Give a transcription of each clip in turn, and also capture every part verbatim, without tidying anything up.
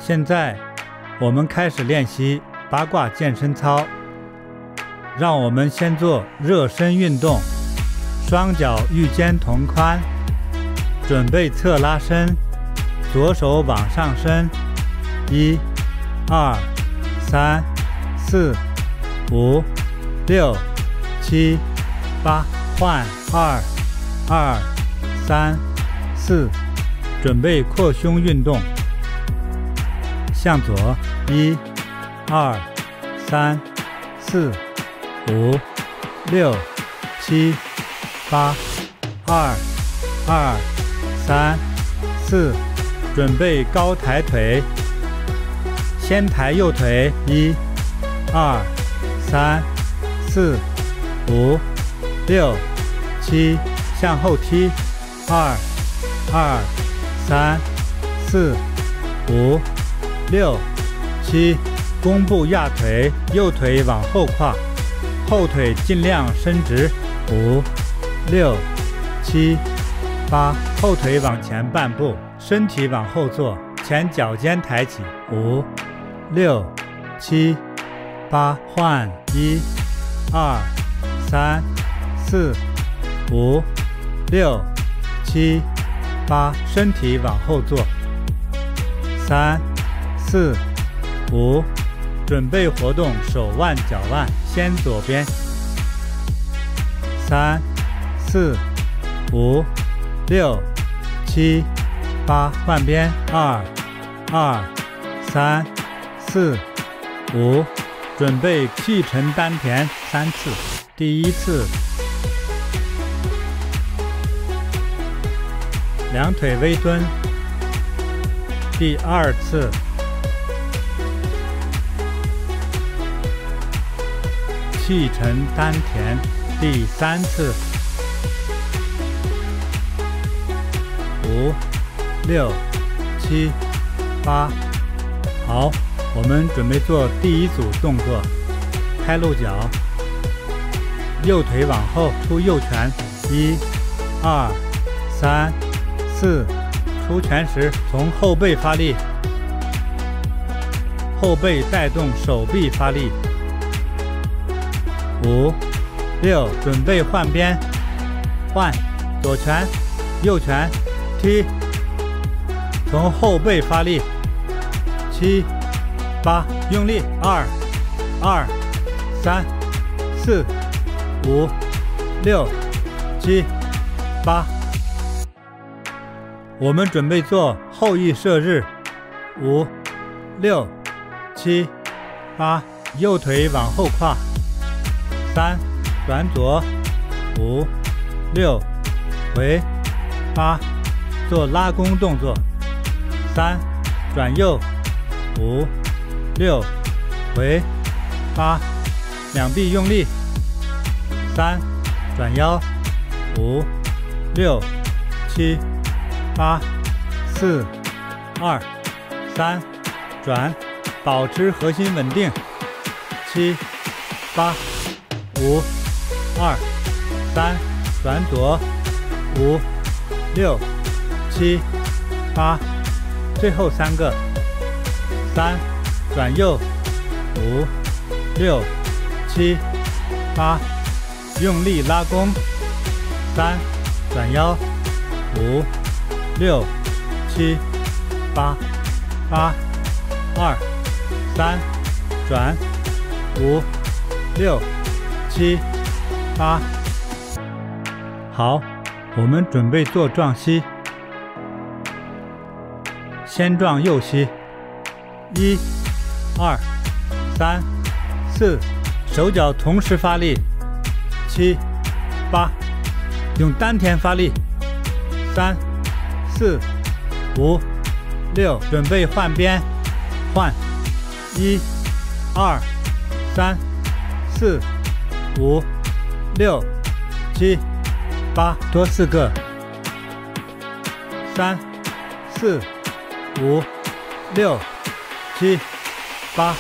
现在我们开始练习八卦健身操。让我们先做热身运动，双脚与肩同宽，准备侧拉伸，左手往上伸，一、二、三、四、五、六、七、八，换二、二、三、四，准备扩胸运动，向左，一、二、三、四、五、六、七、八，二、二、三、四，准备高抬腿，先抬右腿，一、二、三、四、五、六、七，向后踢，二、二、三、四、五、六、七，弓步压腿，右腿往后跨，后腿尽量伸直，五、六、七、八，后腿往前半步，身体往后坐，前脚尖抬起，五、六、七、八，换一、二、三、四、五、六、七、八，身体往后坐，三、四、五，准备活动手腕、脚腕，先左边，三、四、五、六、七、八，换边，二、二、三、四、五，准备气沉丹田三次，第一次，两腿微蹲，第二次，气沉丹田第三次，五、六、七、八，好，我们准备做第一组动作，开路脚，右腿往后出右拳，一、二、三、四，出拳时从后背发力，后背带动手臂发力，五、六，准备换边，换左拳、右拳，踢，从后背发力，七、八，用力，二、二、三、四、五、六、七、八。我们准备做后羿射日，五、六、七、八，右腿往后跨。三，转左，五、六，回，八，做拉弓动作。三，转右，五、六，回，八，两臂用力。三，转腰，五、六、七、八，四、二、三，转，保持核心稳定。七、八。五、二、三，转左，五、六、七、八，最后三个，三，转右，五、六、七、八，用力拉弓，三，转腰，五、六、七、八，八、二、三，转，五、六。七、八，好，我们准备做撞膝，先撞右膝，一、二、三、四，手脚同时发力，七、八，用丹田发力，三、四、五、六，准备换边，换，一、二、三、四。五、六、七、八，多四个。三、四、五、六、七、八。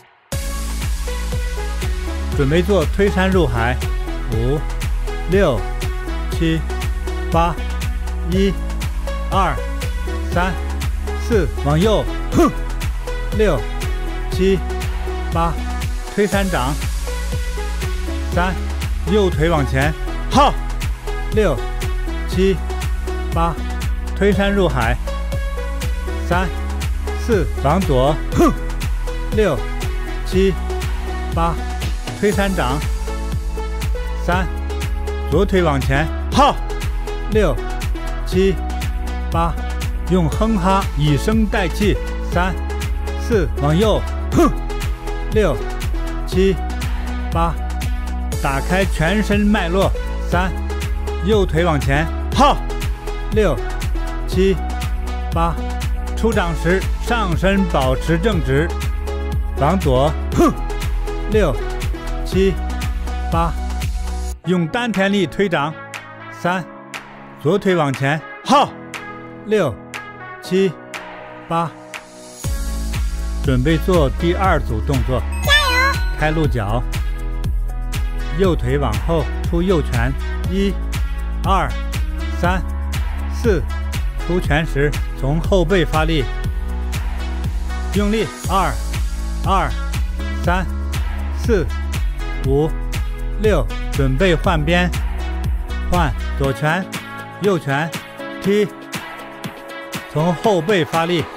准备做推山入海，五、六、七、八，一、二、三、四，往右，哼， 六、七、八，推山掌。三，右腿往前，哈，六、七、八，推山入海。三、四，往左，哼，六、七、八，推山掌。三，左腿往前，哈，六、七、八，用哼哈以声代气。三、四，往右，哼，六、七、八，打开全身脉络。三，右腿往前，哈，六、七、八，出掌时上身保持正直。往左，哼，六、七、八，用丹田力推掌。三，左腿往前，哈，六、七、八，准备做第二组动作。 加油！ 开鹿角，右腿往后出右拳，一、二、三、四，出拳时从后背发力，用力，二、二、三、四、五、六，准备换边，换左拳，右拳，踢，从后背发力，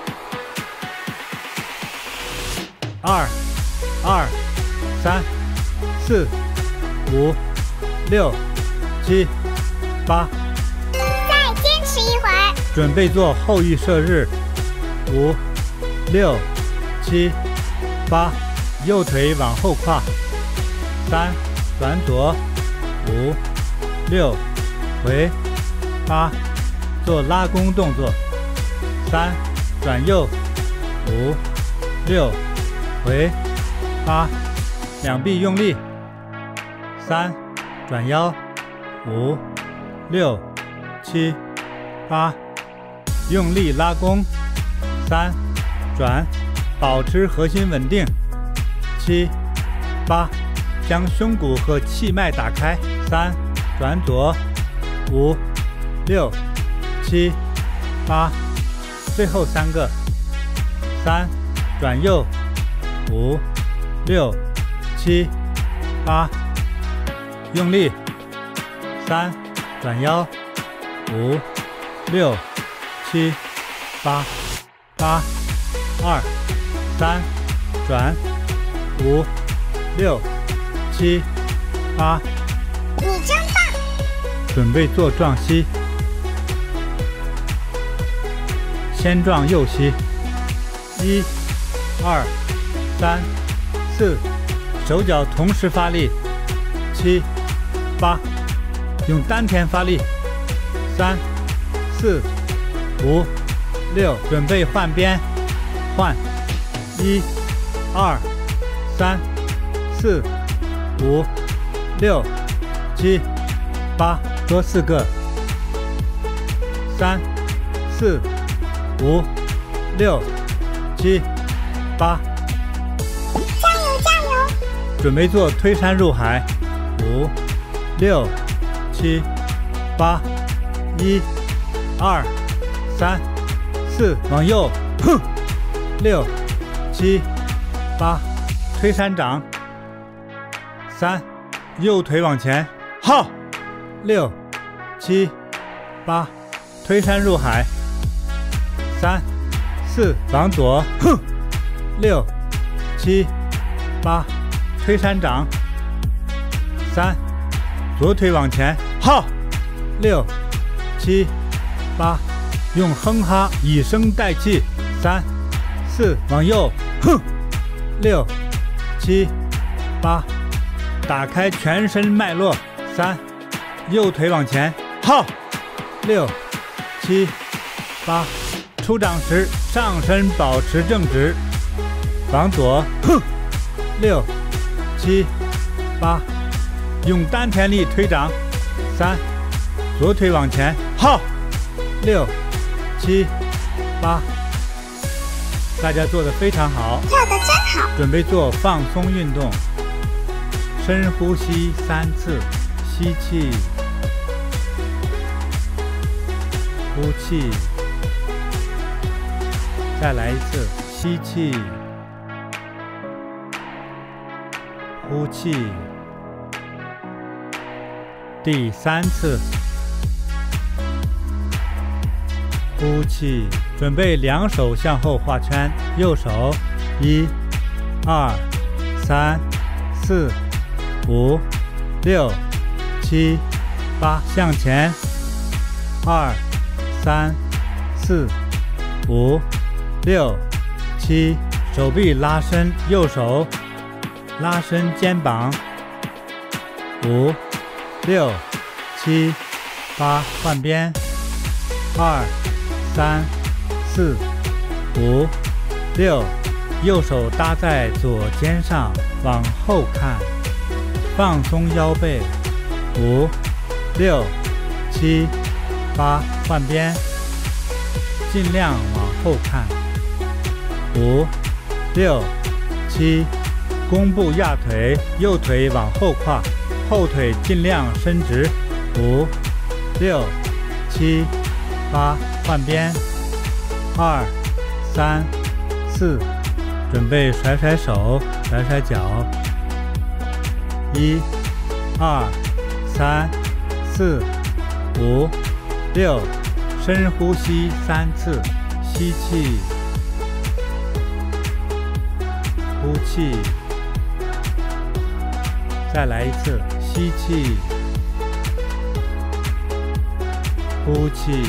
二、二、三、四、五、六、七、八， 再坚持一会儿。 准备做后羿射日，五、六、七、八，右腿往后跨，三，转左，五、六，回，八，做拉弓动作，三，转右，五、六，回，八，两臂用力，三，转腰，五、六、七、八，用力拉弓，三，转，保持核心稳定，七、八，将胸骨和气脉打开，三，转左，五、六、七、八，最后三个，三，转右，五、六、七、八，用力，三，转腰，五、六、七、八，八、二、三，转，五、六、七、八， 你真棒！ 准备做撞膝，先撞右膝，一、二、三、四，手脚同时发力，七、八，用丹田发力，三、四、五、六，准备换边，换，一、二、三、四、五、六、七、八，多四个，三、四、五、六、七、八， 加油加油！ 准备做推山入海，五、六、七、八，一、二、三、四，往右，哼，六、七、八，推山掌，三，右腿往前，哈，六、七、八，推山入海，三、四，往左，哼，六、七、八，推山掌，三，左腿往前，哈，六、七、八，用哼哈以声代气，三、四，往右，哼，六、七、八，打开全身脉络，三，右腿往前，哈，六、七、八，出掌时上身保持正直，往左，哼，六、七、八，用丹田力推掌，三，左腿往前，哈，六、七、八，大家做得非常好， 跳得真好。 准备做放松运动，深呼吸三次，吸气，呼气，再来一次，吸气， 呼气。第三次，呼气。准备两手向后画圈，右手一、二、三、四、五、六、七、八，向前，二、三、四、五、六、七，手臂拉伸，右手拉伸肩膀，五、六、七、八，换边，二、三、四、五、六，右手搭在左肩上，往后看，放松腰背，五、六、七、八，换边，尽量往后看，五、六、七，弓步压腿，右腿往后跨，后腿尽量伸直，五、六、七、八，换边，二、三、四，准备甩甩手，甩甩脚，一、二、三、四、五、六，深呼吸三次，吸气，呼气，再来一次，吸气，呼气，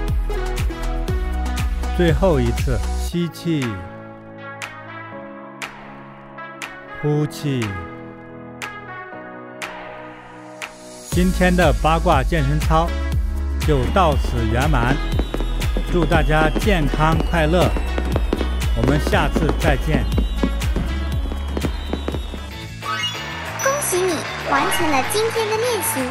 最后一次，吸气，呼气。今天的八卦健身操就到此圆满，祝大家健康快乐，我们下次再见。 恭喜你完成了今天的练习。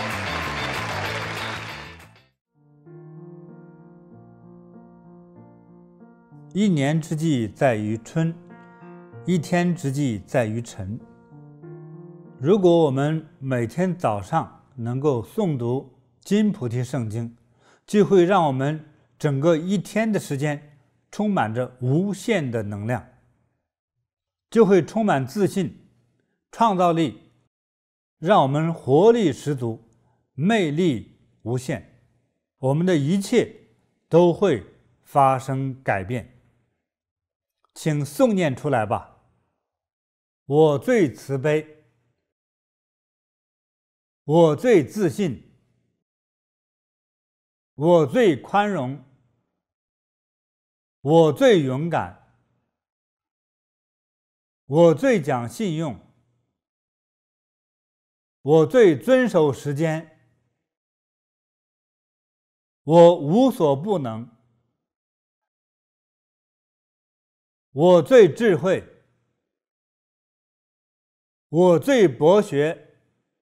一年之计在于春，一天之计在于晨。如果我们每天早上能够诵读金菩提圣经，就会让我们整个一天的时间充满着无限的能量，就会充满自信、创造力，让我们活力十足，魅力无限，我们的一切都会发生改变。请诵念出来吧。我最慈悲，我最自信，我最宽容，我最勇敢，我最讲信用，我最遵守时间，我无所不能，我最智慧，我最博学，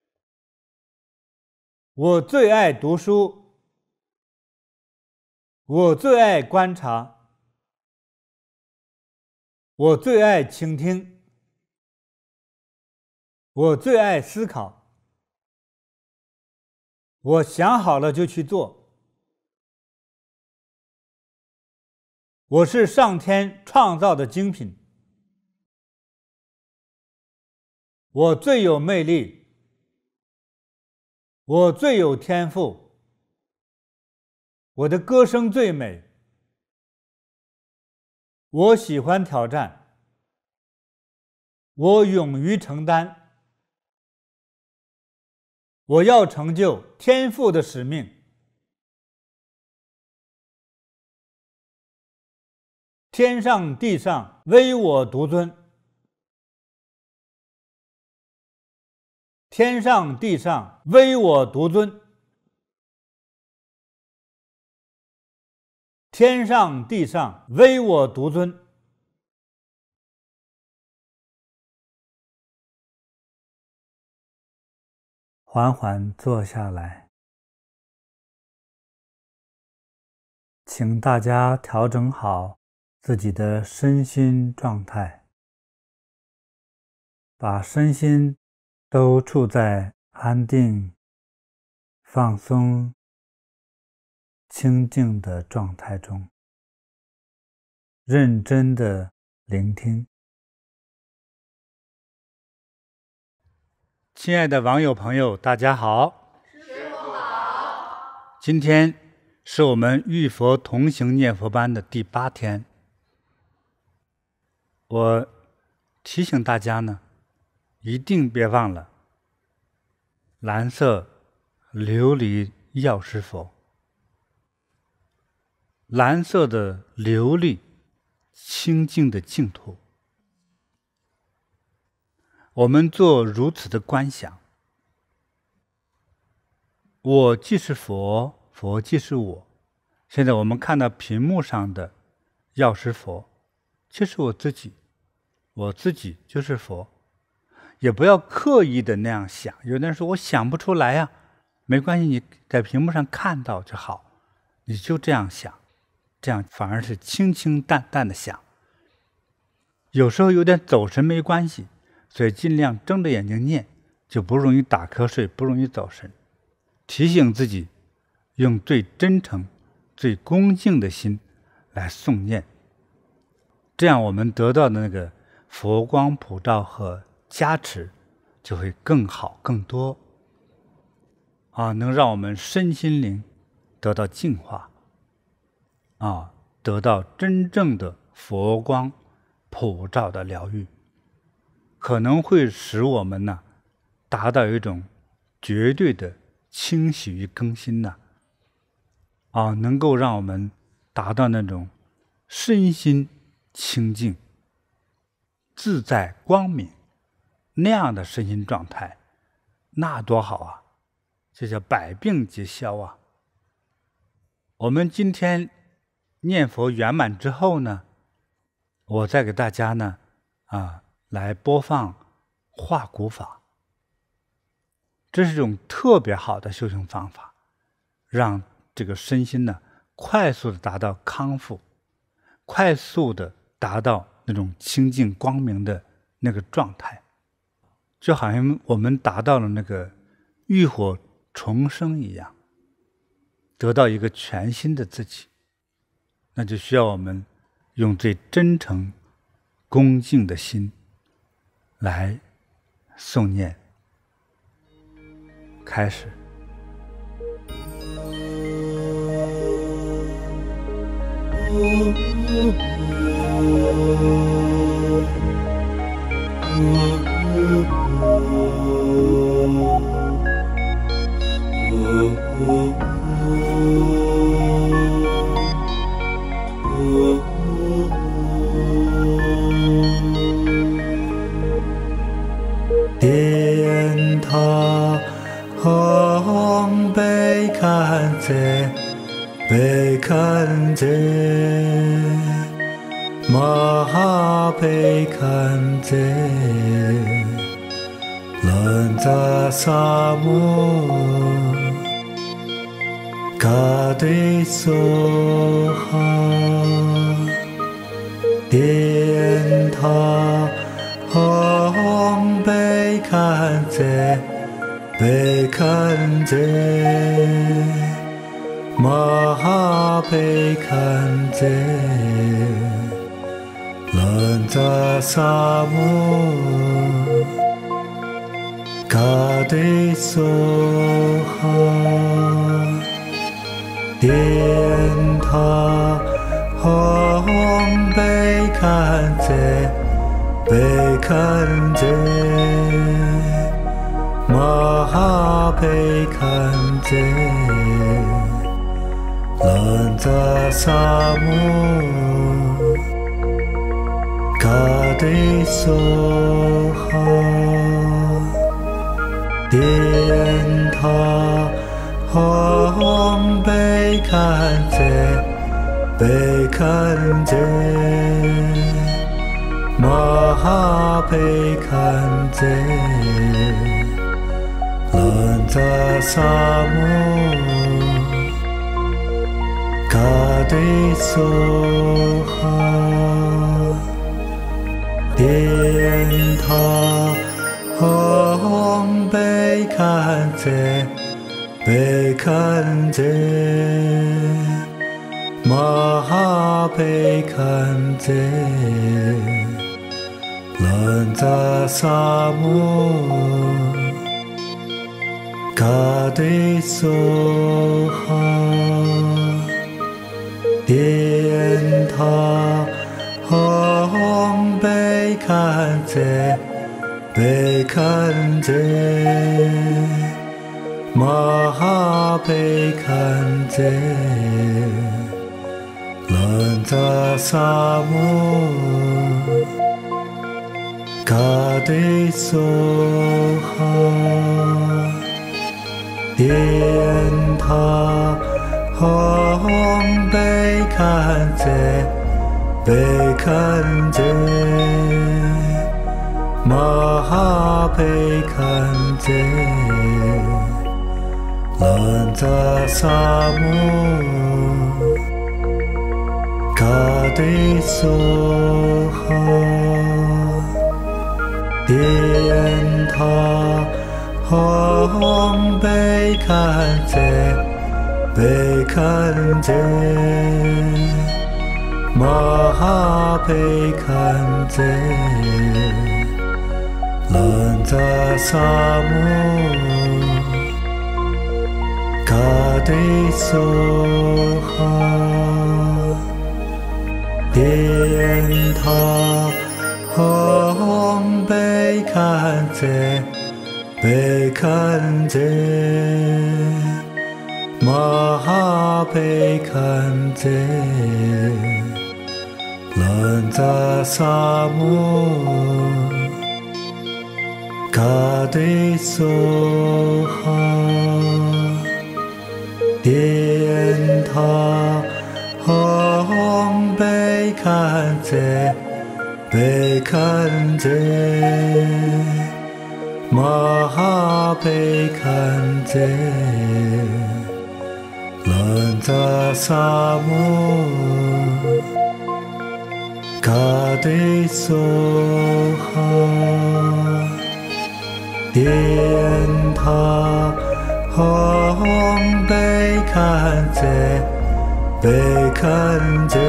我最爱读书，我最爱观察，我最爱倾听，我最爱思考，我想好了就去做。我是上天创造的精品，我最有魅力，我最有天赋，我的歌声最美，我喜欢挑战，我勇于承担，我要成就天赋的使命。天上地上唯我独尊，天上地上唯我独尊，天上地上唯我独尊。缓缓坐下来，请大家调整好自己的身心状态，把身心都处在安定、放松、清静的状态中，认真的聆听。 亲爱的网友朋友，大家好。 师父好。 今天是我们遇佛同行念佛班的第八天。我提醒大家呢，一定别忘了蓝色琉璃药师佛。蓝色的琉璃，清净的净土。我们做如此的观想，我即是佛，佛即是我。现在我们看到屏幕上的药师佛，就是我自己，我自己就是佛。也不要刻意的那样想，有的人说我想不出来呀、啊，没关系，你在屏幕上看到就好，你就这样想，这样反而是清清淡淡的想。有时候有点走神没关系，所以尽量睁着眼睛念，就不容易打瞌睡，不容易走神。提醒自己用最真诚最恭敬的心来诵念，这样我们得到的那个佛光普照和加持就会更好更多啊，能让我们身心灵得到净化啊，得到真正的佛光普照的疗愈，可能会使我们呢达到一种绝对的清洗与更新呢啊，能够让我们达到那种身心清净、自在光明那样的身心状态，那多好啊！这叫百病皆消啊！我们今天念佛圆满之后呢，我再给大家呢啊来播放化骨法。这是一种特别好的修行方法，让这个身心呢快速的达到康复，快速的达到那种清净光明的那个状态，就好像我们达到了那个浴火重生一样，得到一个全新的自己。那就需要我们用最真诚恭敬的心来诵念。开始。殿塔吽贝堪则贝堪则玛哈贝堪则兰扎萨摩嘎对梭哈殿塔吽贝堪则贝堪则玛哈贝堪则兰扎萨摩嘎对梭哈殿塔吽贝堪则贝堪则玛哈贝堪则兰扎萨摩嘎对梭哈殿塔吽贝堪则贝堪则玛哈贝堪则兰扎萨摩嘎对梭哈殿塔吽贝堪则贝堪则玛哈贝堪则兰扎萨摩嘎对梭哈，电塔红贝看着，贝看着，玛哈贝看着，兰扎萨摩。嘎对梭哈，电塔红贝看着，贝看着，玛哈贝看着，兰扎萨摩。嘎对梭哈。电塔红贝看着，贝看着，玛哈贝看着，兰扎萨摩。嘎对梭哈，电塔红贝看着，贝看着，玛哈贝看着，兰扎萨摩。嘎对梭哈，电塔红贝看着，贝看着，玛哈贝看着，兰扎萨摩。嘎对梭哈，电塔红贝看着，贝看着，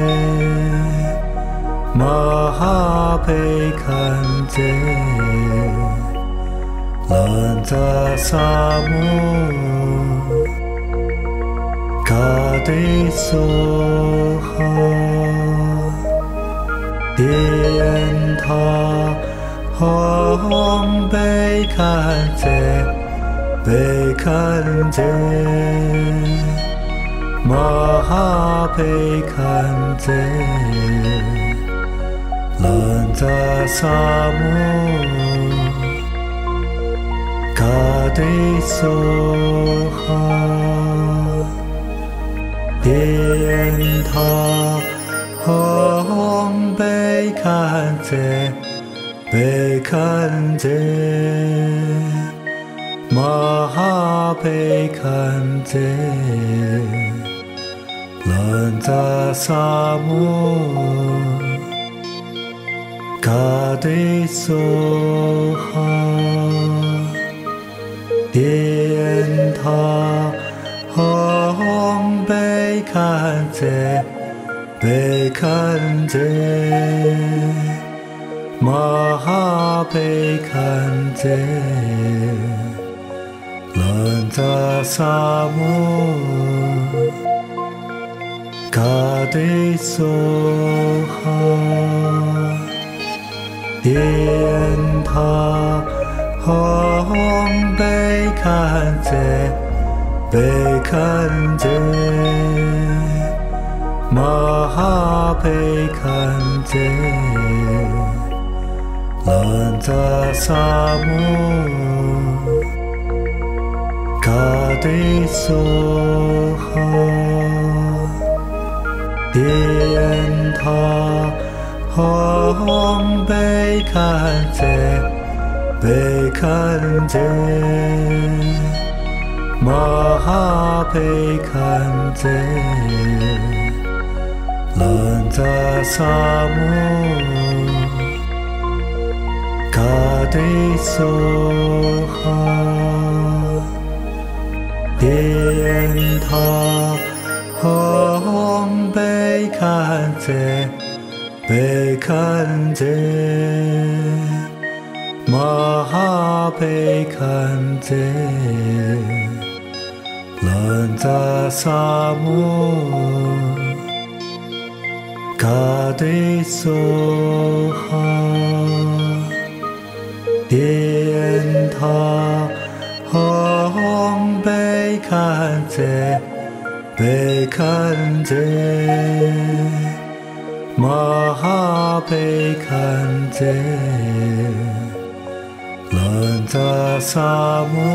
玛哈贝看着，兰扎萨摩。嘎对梭哈，电塔红贝看着，贝看着，玛哈贝看着，兰扎萨摩。嘎对梭哈，电塔红贝看着，贝看着，玛哈贝看着，兰扎萨摩。嘎对梭哈，电塔红贝看着，贝看着，玛哈贝看着，兰扎萨摩。嘎对梭哈，电塔红贝看着，贝看着，玛哈贝看着，兰扎萨摩。嘎对梭哈，电塔红贝看着，贝看着，玛哈贝看着，兰扎萨摩。嘎对梭哈，电塔红贝看着，贝看着， Mahapekante Lanza Samu Kade Soha Dien Ta Hong Bekante Bekante Mahapekante Lanza Samu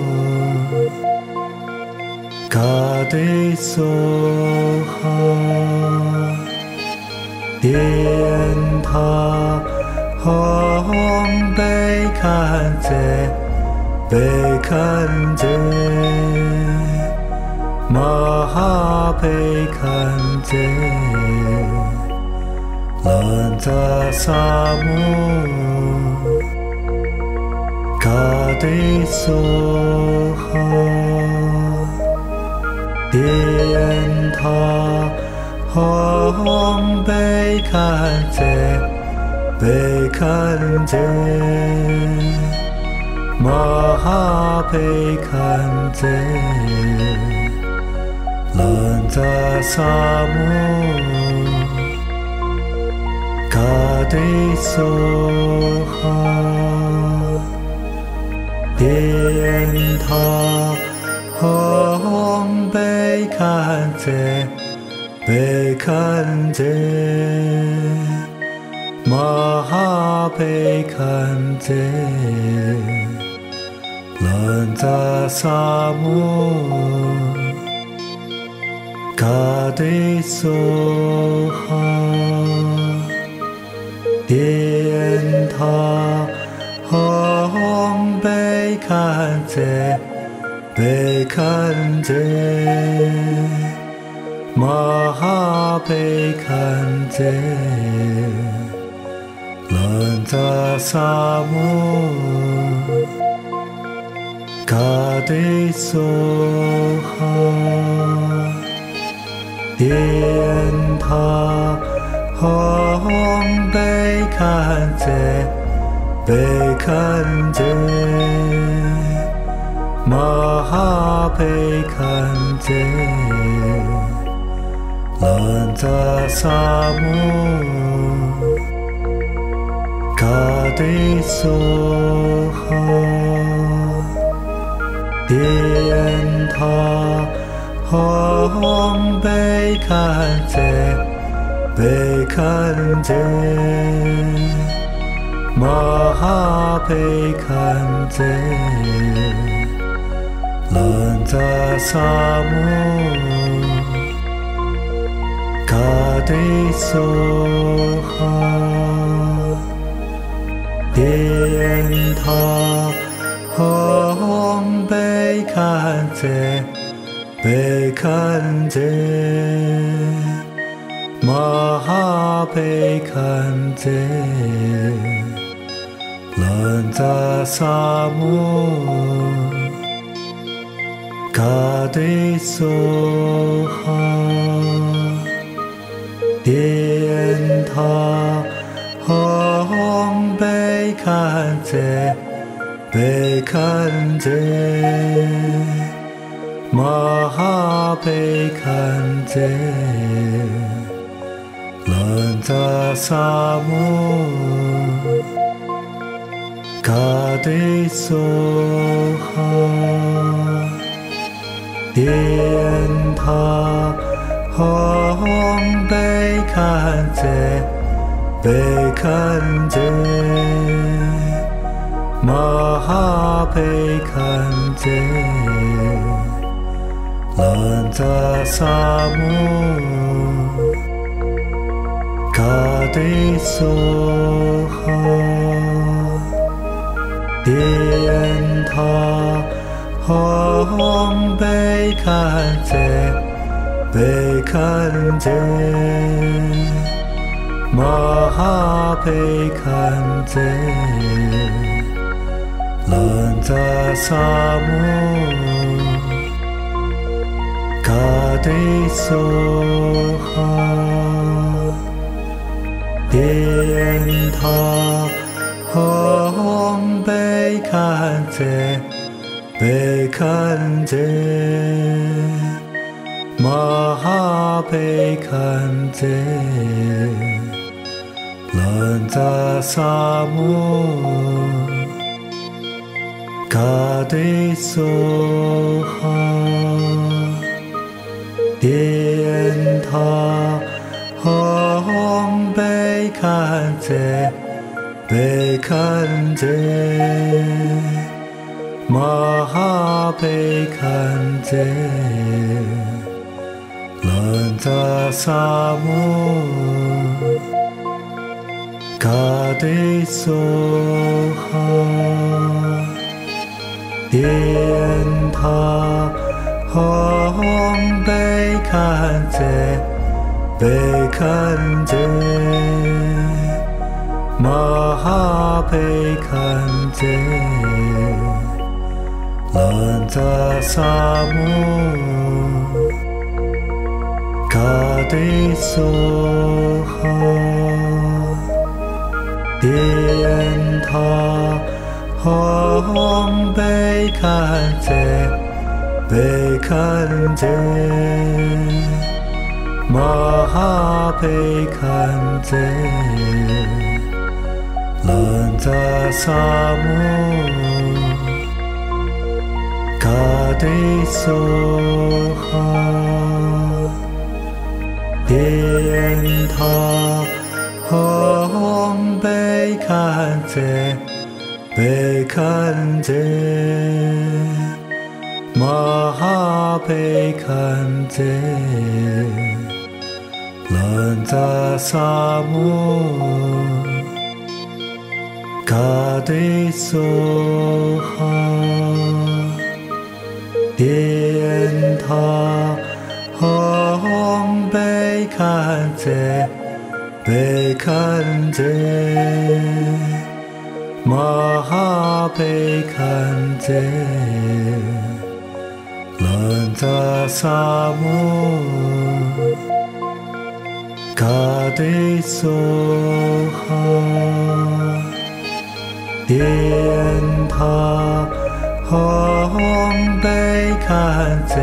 Kade Soha Dien Ta Hong Bekante Bekante Mahapekante Lanza Samu Kade Soha Dien Ta Hong Bekante Bekante Mahapekante Lanza Samu Kade Soha Dien Ta Hong Bekante Bekante Mahapekante Lanza Samu Kade Soha Dien Ta Hong Bekante Bekante Mahapekante Lanza Samu Kade Soha Dien Ta Hong Bekante Bekante Mahapekante Lanza Samu Kade Soha Dien Ta Hong Bekante Bekante Mahapekante Lanza Samu Kade Soha Dien Ta Hong Bekante Bekante Mahapekante Lanza Samu Kade Soha Dien Ta Hong Bekante Bekante Mahapekante Lanza Samu Kade Soha Dien Ta Hong Bekante Bekante Mahapekante Lanza Samu Kade Soha Dien Ta Hong Bekante Bekante Mahapekante Lanza Samu Kade Soha Dien Ta Hong 제 백한제 마하백한제 런자사무 가데소하 dien타 홍백한제 백한제 마하백한제 런자사무 가데소하 dien타 홍백한제 백한제 마하백한제 런자사무 가데소하 dien타 홍백한제 백한제 마하백한제 런자사무 가데소하 dien타 홍백한제 백한제 마하백한제 런자사무 가데소하 dien타 홍백한제 백한제 마하백한제 런자사무 가데소하 dien타 홍백한제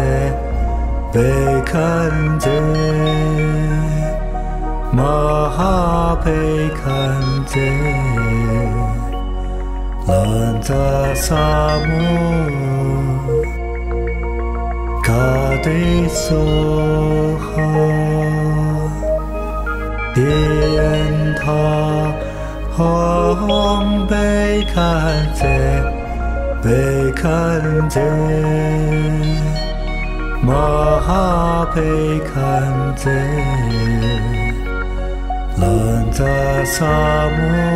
백한제 마하백한제 런자사무 가데소하 dien타 홍백한제 백한제 마하백한제 런자사무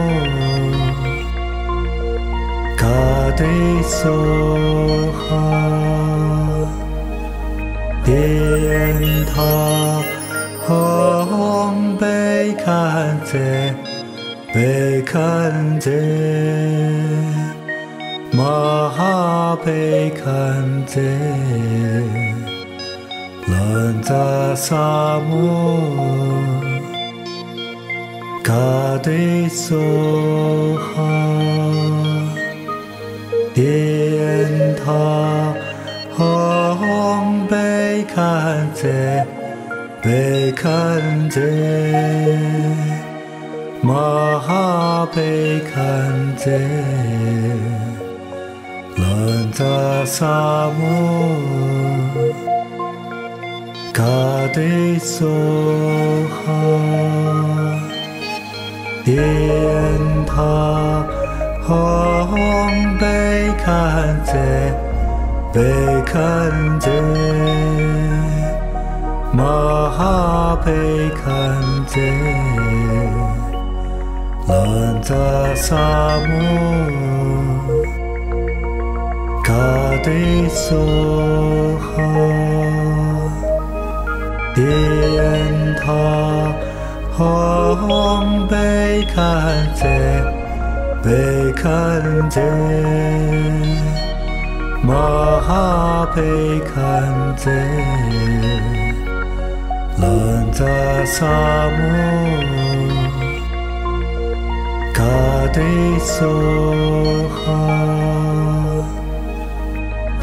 가데소하 dien타 홍백한제 백한제 마하백한제 런자사무 가데소하 dien타 홍백한제 백한제 마하백한제 런자사무 가데소하 dien타 홍백한제 백한제 마하백한제 런자사무 가데소하 dien타 홍백한제 백한제 마하백한제 런자사무 가데소하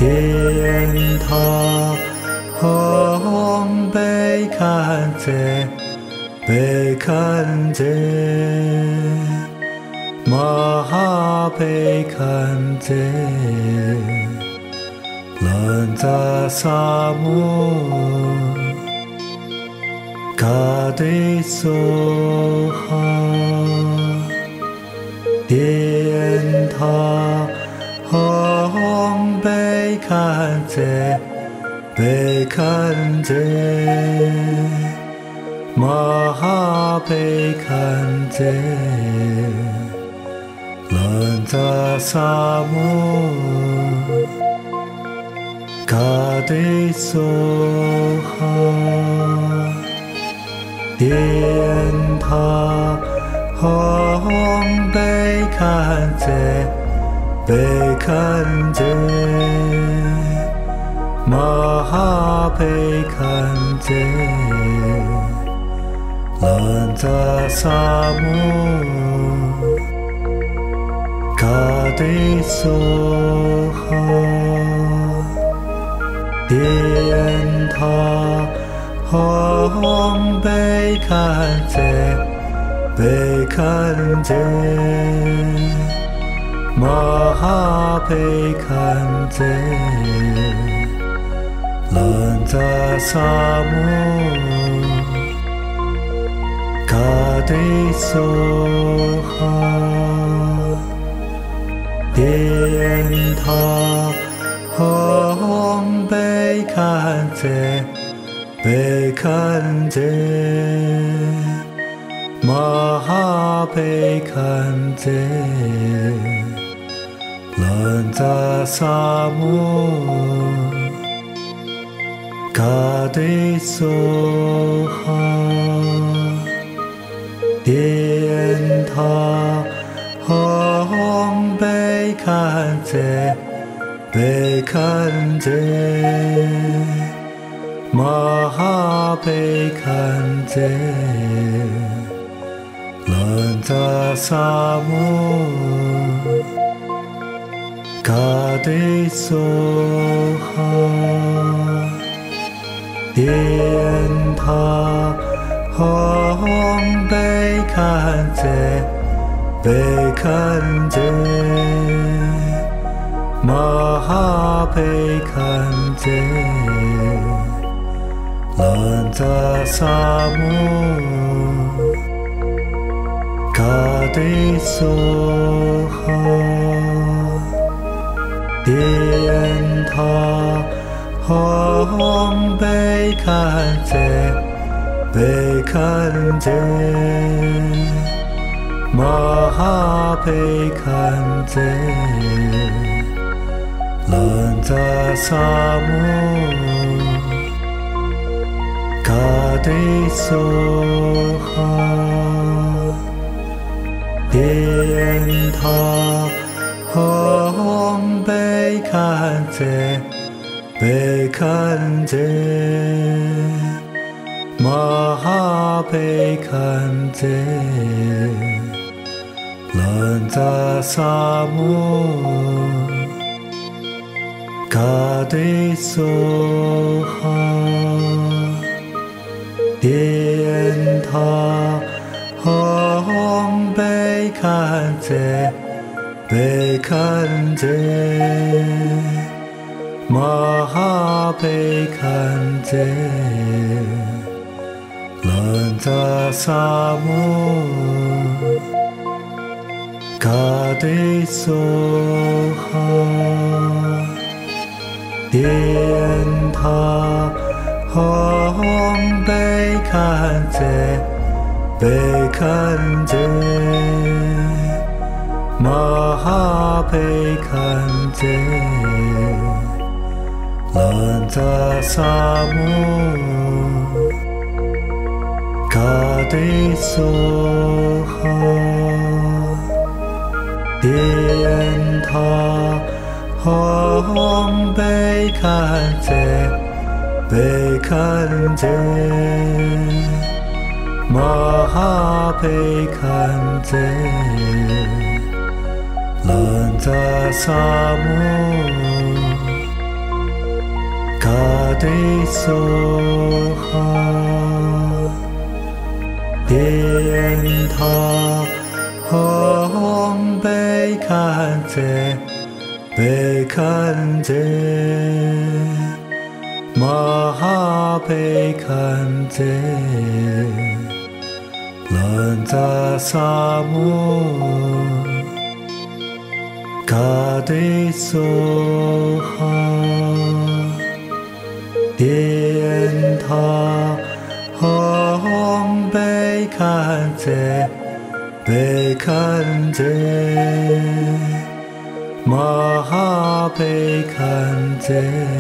天塔红被看见，被看见，玛哈被看见，兰扎萨姆卡迪索哈，天塔红被看见，被看见，玛哈被看见，兰扎萨姆卡迪索哈，天塔红被看见，被看见，玛哈被看见，兰扎萨姆卡迪索哈，天塔红被看见，被看见，玛哈被看见，兰扎萨姆卡迪索哈，天塔红被看见，被看见，玛哈被看见，兰扎萨姆卡迪索哈，天塔红被看见，被看见，玛哈被看见，兰扎萨姆卡迪索哈，天塔红被看见，被看见，玛哈被看见，兰扎萨姆卡迪索哈，天塔红被看见，被看见，玛哈被看见，兰扎萨姆卡迪索哈，天塔红被看见，被看见，玛哈被看见，兰扎萨姆卡迪索哈，天塔红被看见，被看见，玛哈被看见，兰扎萨姆卡迪索哈，天塔红被看见，被看见，玛哈被看见，兰扎萨姆卡迪索哈，天塔红被看见，被看见，玛哈被看见，兰扎萨姆地梭哈，殿塔红被看见，被看见，玛哈被看见，兰扎萨摩，卡地梭哈。殿塔红被看见，被看见，玛哈被看见，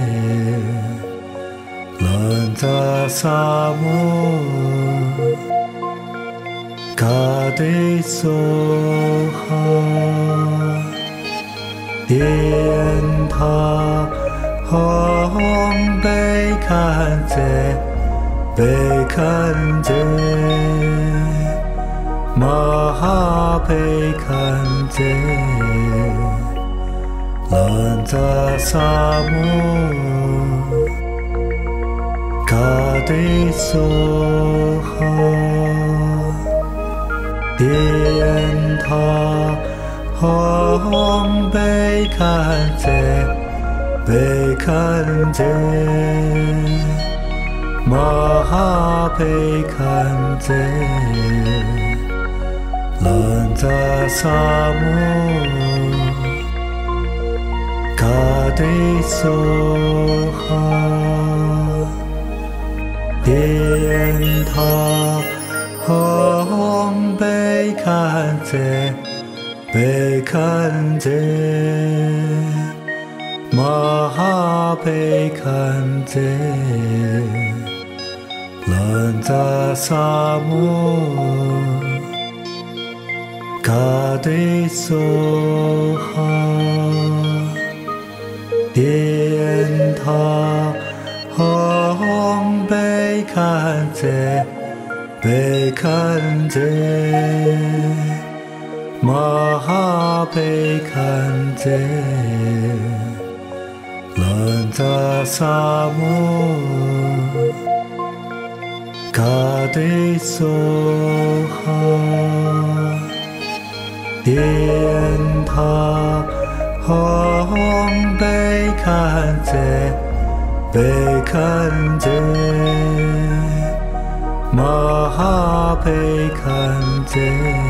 兰扎萨摩，卡地梭哈，殿塔红被看见，被看见，玛哈被看见，兰扎萨摩，卡地梭哈，殿塔红被看见，被看见，玛哈被看见，兰扎萨摩，卡地梭哈，殿塔红被看见，被看见，玛哈被看见，兰扎萨摩，卡地梭哈，殿塔红被看见，被看见，玛哈被看见，兰扎萨摩，卡地梭哈，殿塔红被看见，被看见，玛哈被看见，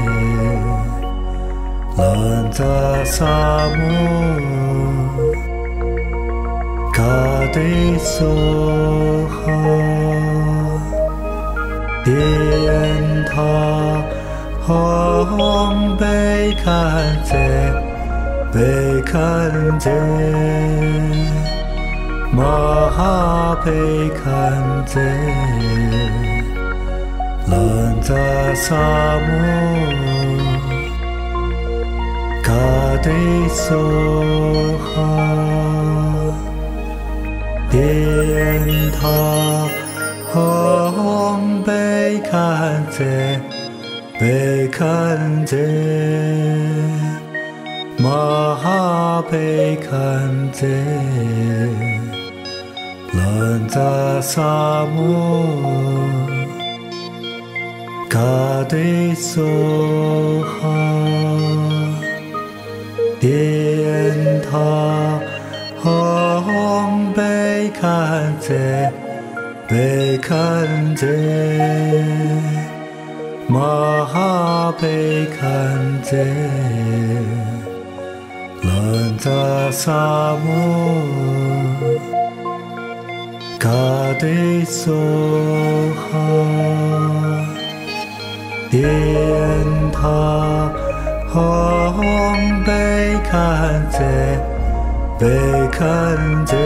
兰扎萨摩，卡地梭哈，殿塔红被看见，被看见，玛哈被看见，兰扎萨摩，卡地梭哈，殿塔红被看见，被看见，玛哈被看见，兰扎萨摩，卡地梭哈，殿塔红被看见，被看见，玛哈被看见，兰扎萨摩，卡地梭哈，殿塔红被看见，被看见，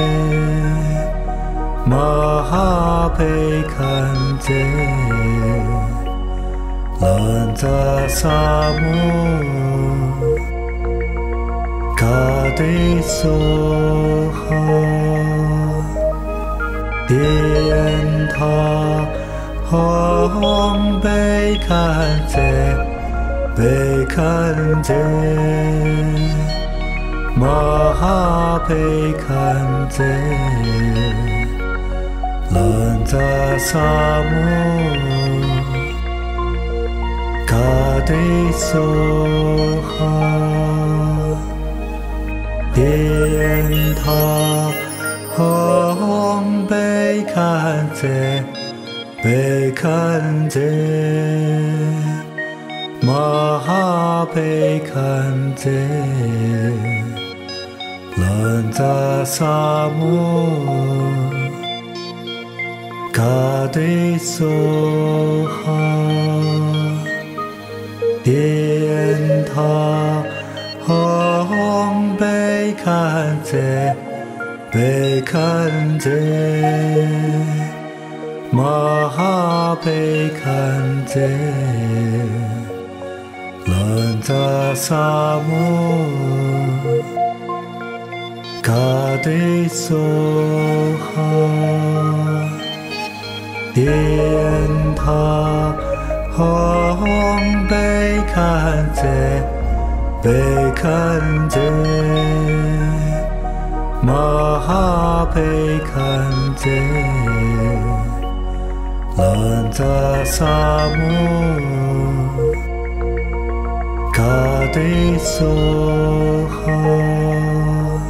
玛哈被看见，兰扎萨摩，卡地梭哈，殿塔红被看见，被看见，玛哈被看见， 伦扎萨姆卡迪梭哈电塔红贝堪则贝堪则玛哈贝堪则伦扎萨姆卡迪梭哈电塔红贝堪则贝堪则玛哈贝堪则伦扎萨姆卡迪梭哈电塔红贝堪则贝堪则玛哈贝堪则伦扎萨姆卡迪梭哈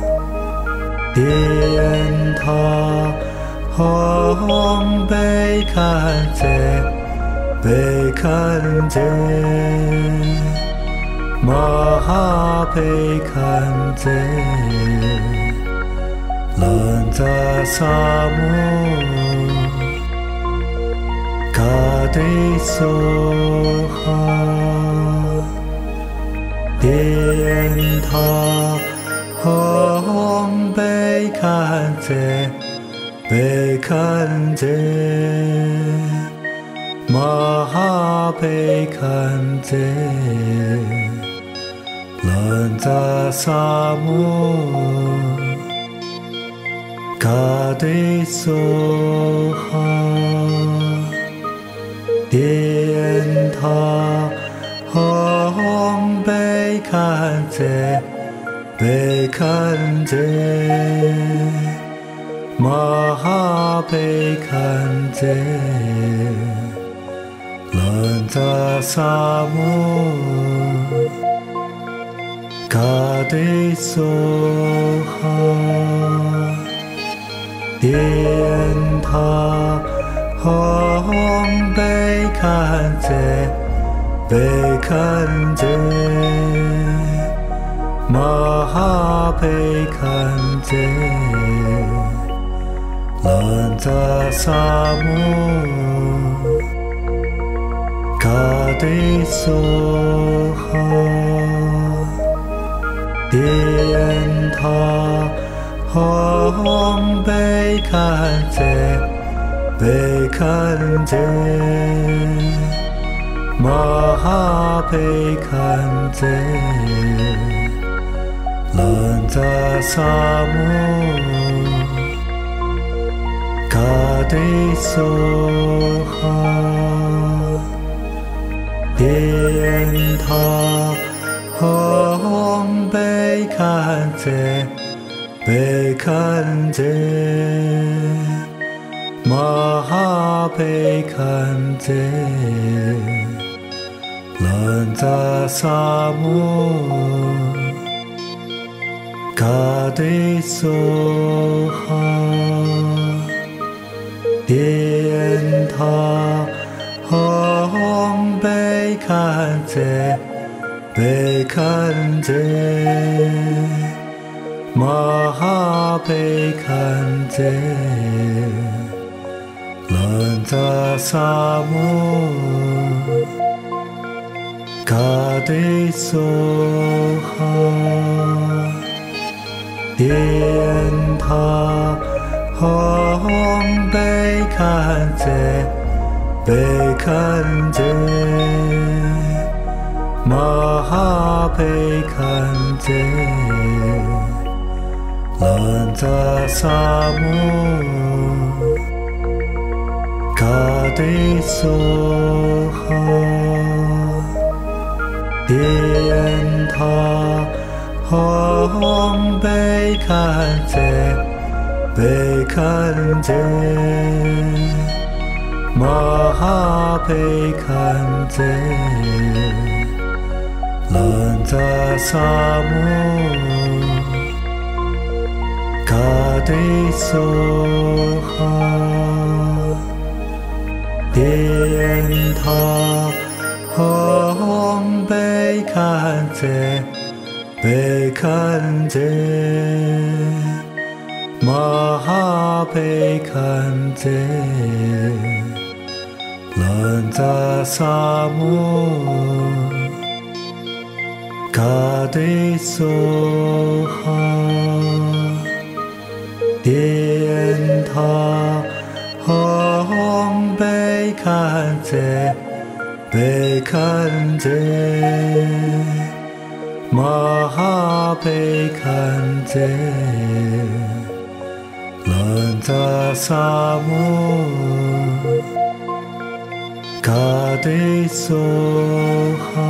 电塔红贝堪则贝堪则玛哈贝堪则伦扎萨姆卡迪梭哈电塔红贝堪则贝堪则玛哈贝堪则伦扎萨姆卡迪梭哈电塔红贝堪则贝堪则玛哈贝堪则伦扎萨姆卡迪梭哈电塔红贝堪则贝堪则玛哈贝堪则伦扎萨姆卡迪梭哈电塔红贝堪则贝堪则玛哈贝堪则伦扎萨姆卡迪梭哈电塔红贝堪则贝堪则玛哈贝堪则伦扎萨姆卡迪梭哈电塔红贝堪则贝堪则玛哈贝堪则伦扎萨姆卡迪梭哈电塔红贝堪则贝堪则玛哈贝堪则伦扎萨姆卡迪梭哈电塔红贝堪则被看见，马哈被看见，人在沙漠，卡迪索哈，天堂红被看见，被看见。马哈被看见，人在沙漠，卡迪索哈，天堂红被看见，被看见，马哈被看见。人在沙漠，卡迪索哈，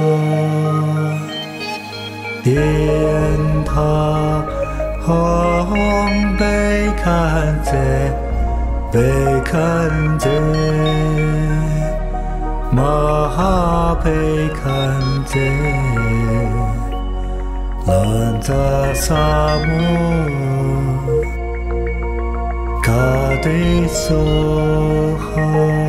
天堂红被看见，被看见，马哈被看见，人在沙漠。卡迪索哈，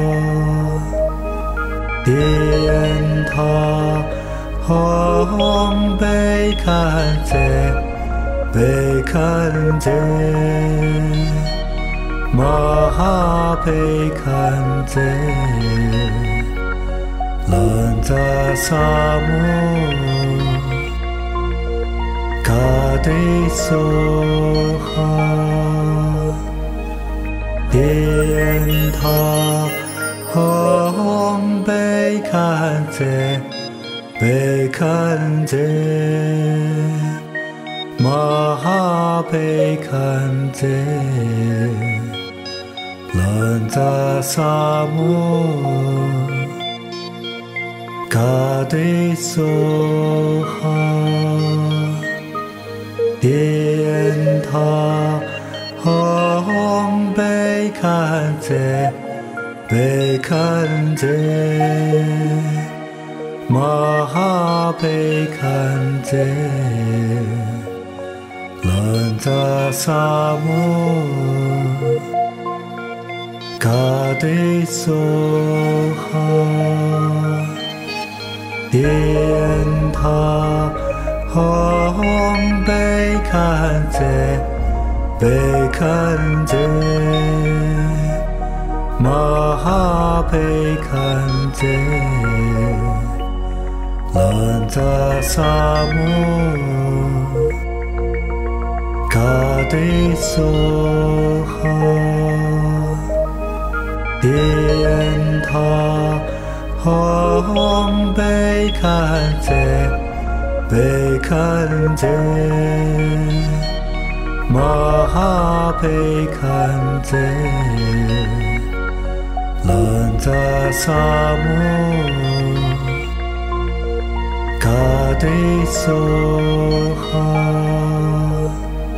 天堂红被看见，被看见，马哈被看见，人在沙漠，卡迪索哈。天堂红被看见，被看见，马哈被看见，人在沙漠，卡迪索哈，天堂红被看见，被看见，马哈被看见，人在沙漠，卡迪索哈，天堂红被看见。被看见，马哈被看见，人在沙漠，卡迪索哈，天堂红被看见，被看见。马哈被看见，人在沙漠，卡迪索哈，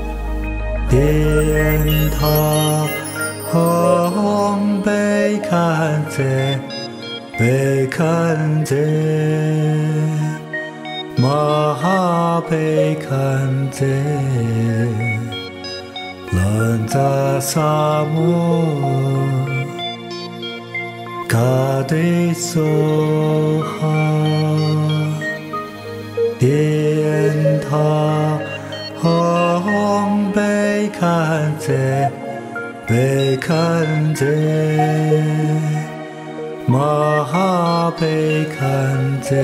天堂红被看见，被看见，马哈被看见。人在沙漠，卡迪索哈，天堂红被看见，被看见，马哈被看见，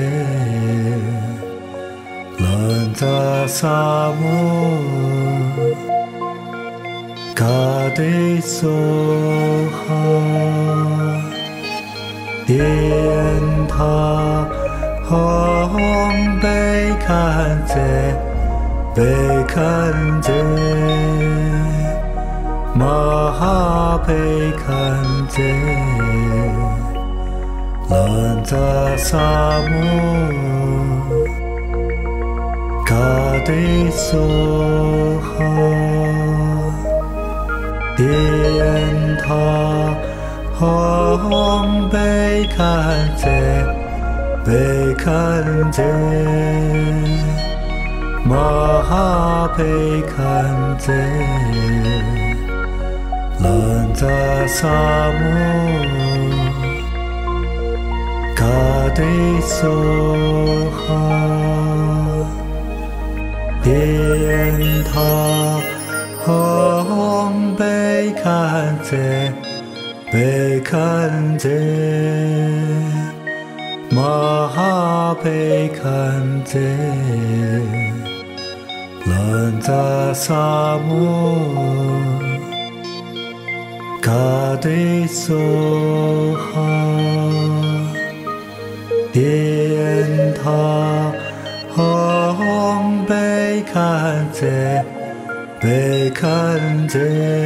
人在沙漠。卡迪索哈，天堂红被看见，被看见，马哈被看见，人在沙漠，卡迪索哈。 电塔红被看见，被看见，马哈被看见，兰扎萨姆，卡迪索哈，电塔红被看见，被看见，马哈被看见，兰扎萨姆，卡迪索哈，电塔红被看见，被看见，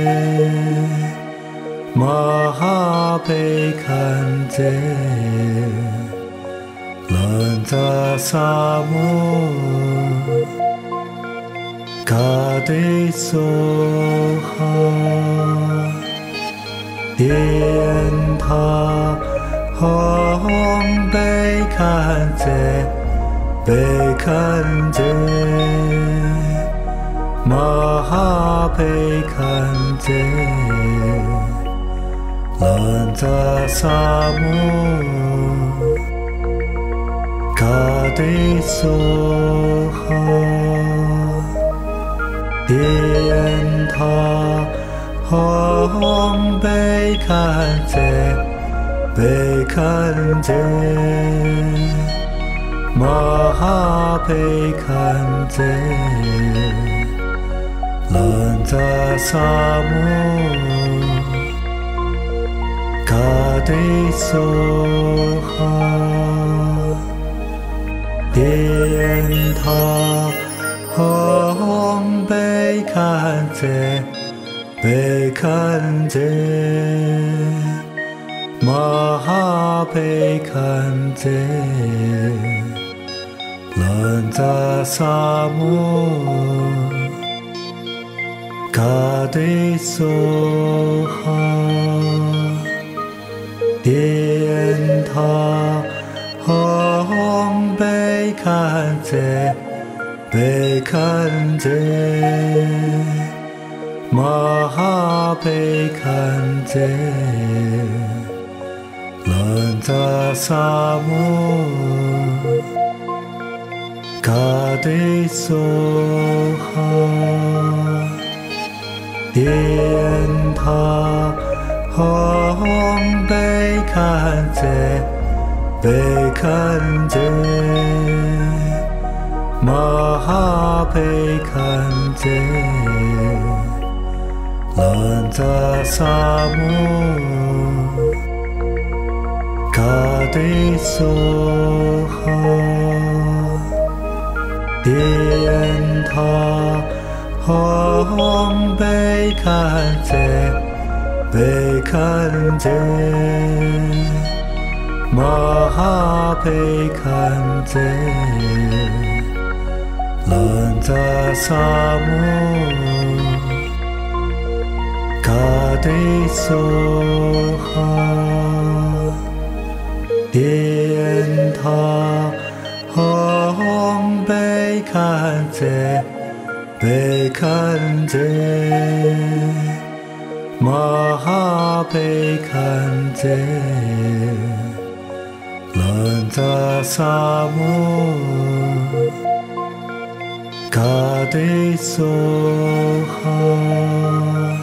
马哈被看见，兰扎萨姆，卡迪索哈，电塔红被看见，被看见，马哈被看见，兰扎萨姆，卡迪索哈，电塔红被看见，被看见，马哈被看见，兰扎萨姆，卡迪索哈，电塔红被看见，被看见，马哈被看见，兰扎萨姆，卡迪索哈，电塔红被看见，被看见，马哈被看见，兰扎萨姆，卡迪索哈，电塔红被看见，被看见，马哈被看见，兰扎萨姆，卡迪索哈，电塔红被看见，被看见，马哈被看见，兰扎萨姆，卡迪索哈，电塔红被看见，被看见，马哈被看见，兰扎萨姆，卡迪索哈，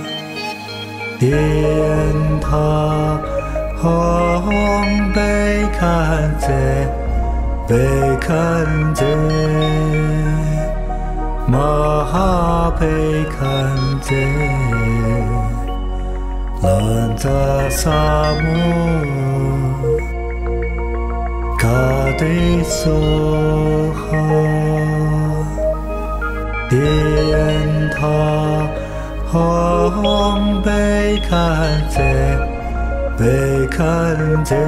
电塔红被看见，被看见，马哈被看见，兰扎萨姆，卡迪索哈，电塔红被看见，被看见，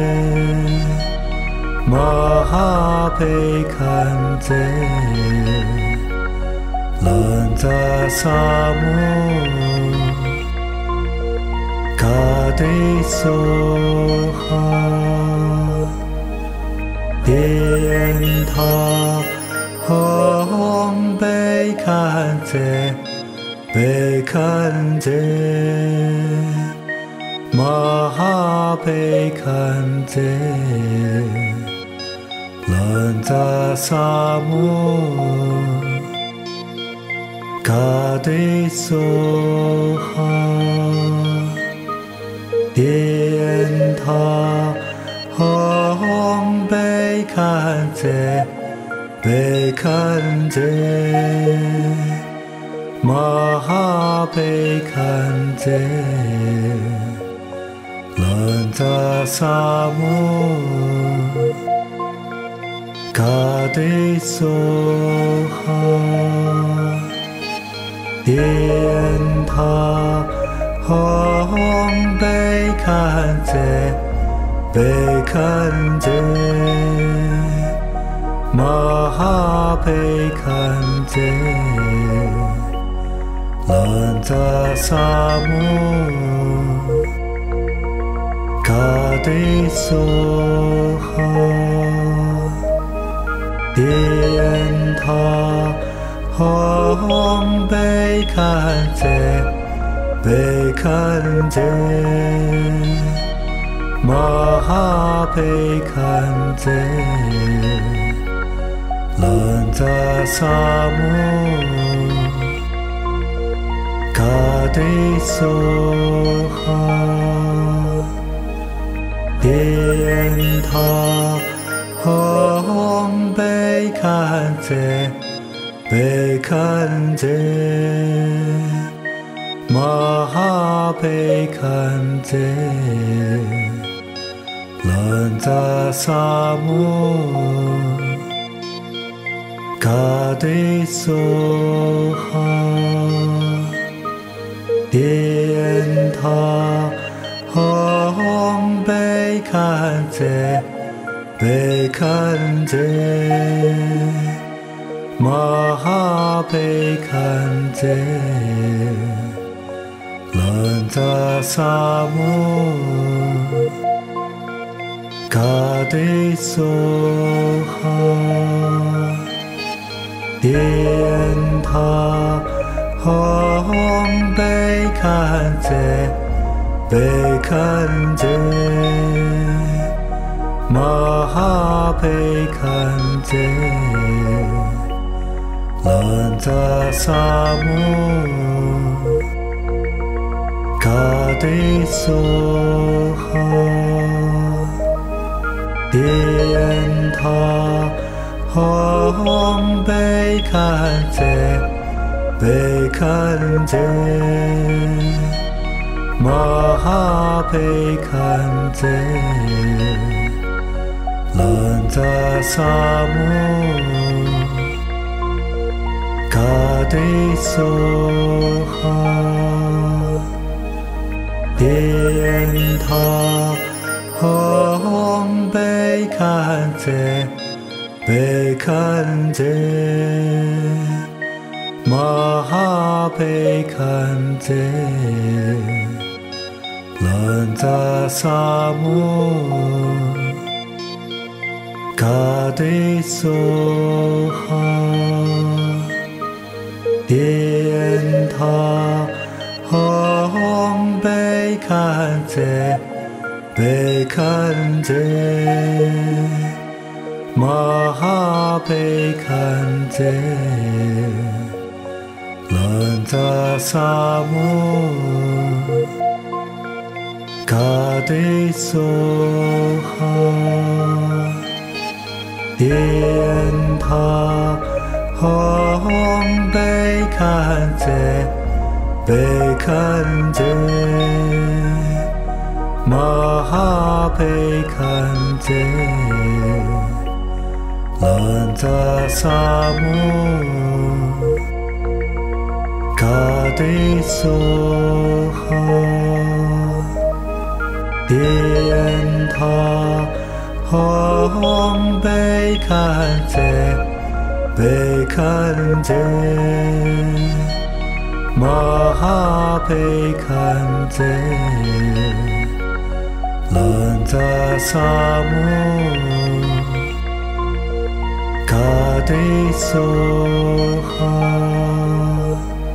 马哈被看见，兰扎萨姆， 地所哈，天塔红被看见，被看见，马哈被看见，兰扎萨摩。卡地所哈，天塔红被看见，被看见，马哈被看见，兰扎萨摩，卡地所哈。天塔红被看见，被看见，马哈被看见，兰扎萨摩，卡地所哈，天塔红被看见，被看见，马哈被看见，兰扎萨摩，卡地所哈，天塔红被看见。被看见，马哈被看见，兰扎萨摩，卡地所哈，天塔红被看见，被看见。马哈被看见，兰扎萨摩，卡地所哈，天塔红被看见，被看见，马哈被看见。兰扎萨摩，卡地所哈，天塔红被看见，被看见，马哈被看见，兰扎萨摩。卡地所哈，天塔红被看见，被看见，马哈被看见，兰扎萨摩，卡地所哈。天塔红被看见，被看见，马哈被看见，兰扎萨摩，卡地所哈，天塔红被看见，被看见，马哈被看见，兰扎萨摩，卡地所哈，天塔红被看见。被看见，马哈被看见。 人在沙漠，卡地梭哈，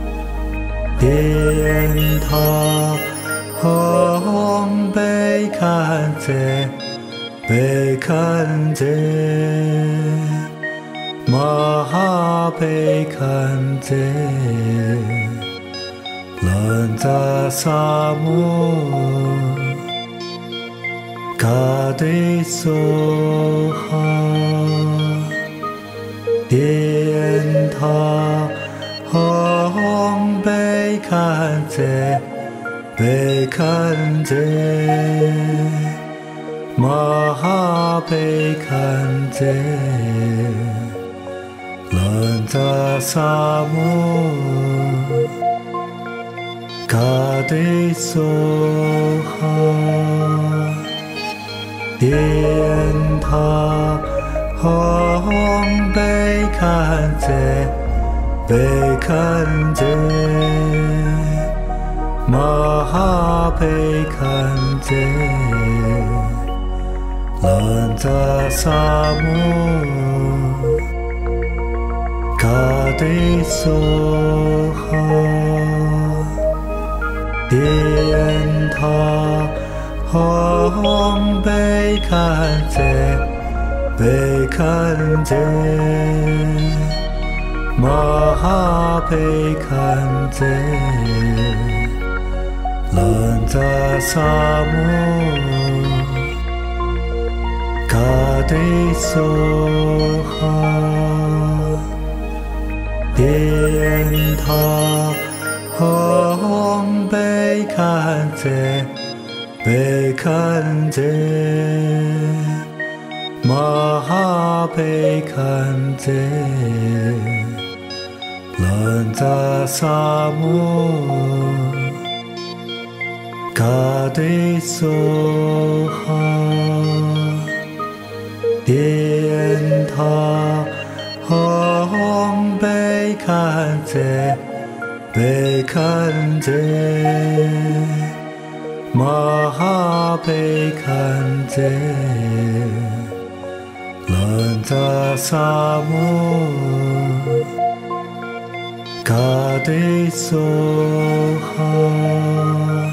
天堂红被看见，被看见，马哈被看见，人在沙漠。卡地梭哈，天堂红被看见，被看见，马哈被看见，人在沙漠。卡地梭哈。天堂红被看见，被看见，马哈被看见，人在沙漠。卡地梭哈，天堂红被看见，被看见，马哈被看见，人在沙漠。卡地梭哈，天堂红被看见，被看见，马哈被看见，人在沙漠。卡地梭哈，天堂红被看见，被看见，马哈被看见，人在沙漠。卡地梭哈，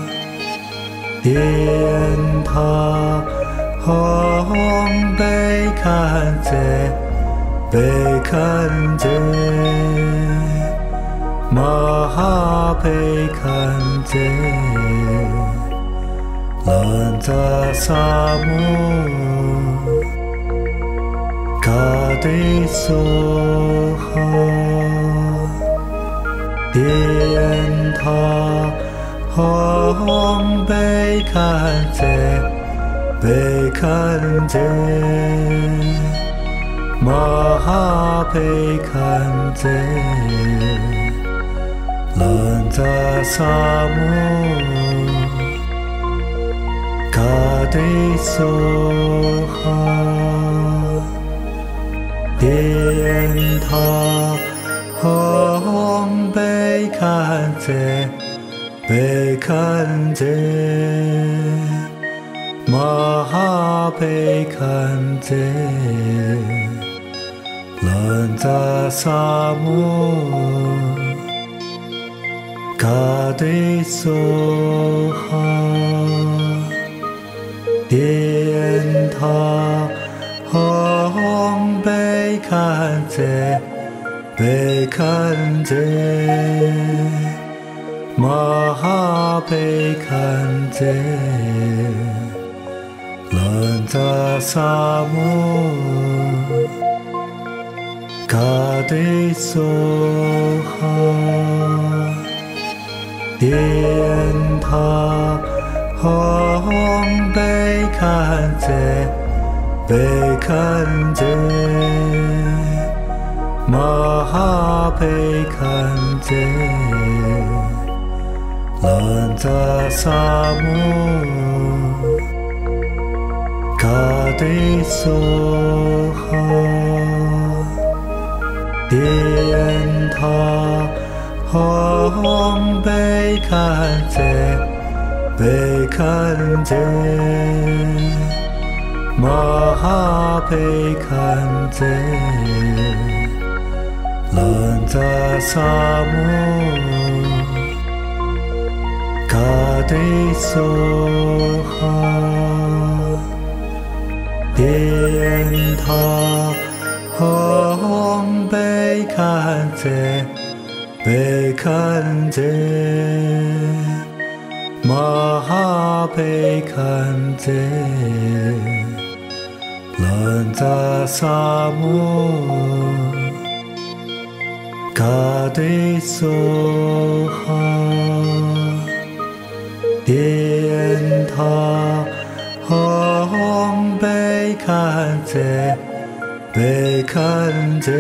天堂红被看见，被看见，马哈被看见，人在沙漠。卡地梭哈，天堂红被看见，被看见，马哈被看见，人在沙漠。卡地梭哈，天堂红被看见，被看见，马哈被看见，人在沙漠。卡地梭哈，天堂红被看见，被看见，马哈被看见，人在沙漠。卡地梭哈，天堂红被看见，被看见，马哈被看见，人在沙漠。卡地梭哈，天堂红被看见， 被看见，马哈被看见，人在沙漠，卡迪索哈，天堂红被看见，被看见。马哈被看见，人在沙漠，卡迪索哈，天堂红被看见，被看见，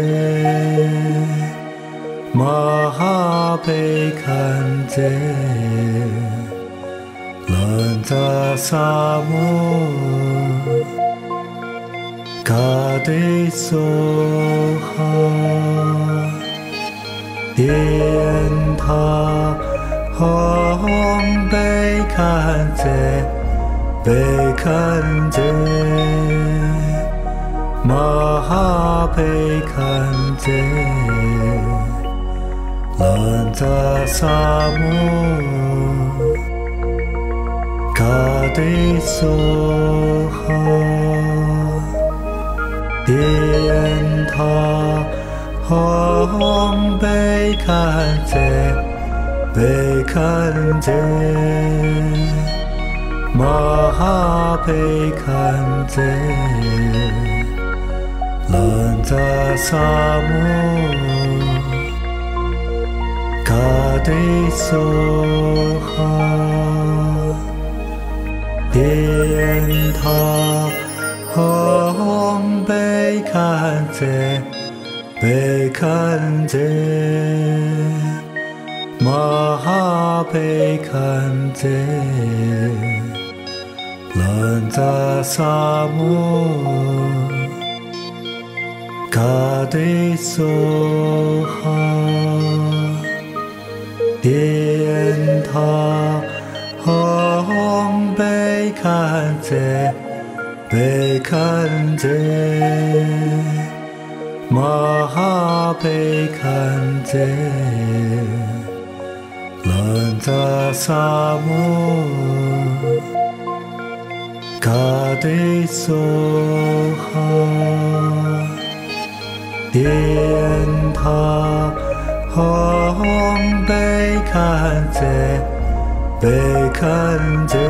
马哈被看见。人在沙漠，卡迪索哈，天堂红被看见，被看见，马哈被看见，人在沙漠。卡迪索哈，天堂红被看见，被看见，马哈被看见，人在沙漠，卡迪索哈。天堂红被看见，被看见，马哈被看见，人在沙漠，卡迪索哈，天堂红被看见，被看见，马哈被看见，人在沙漠，卡迪索哈，天堂红被看见。被看见，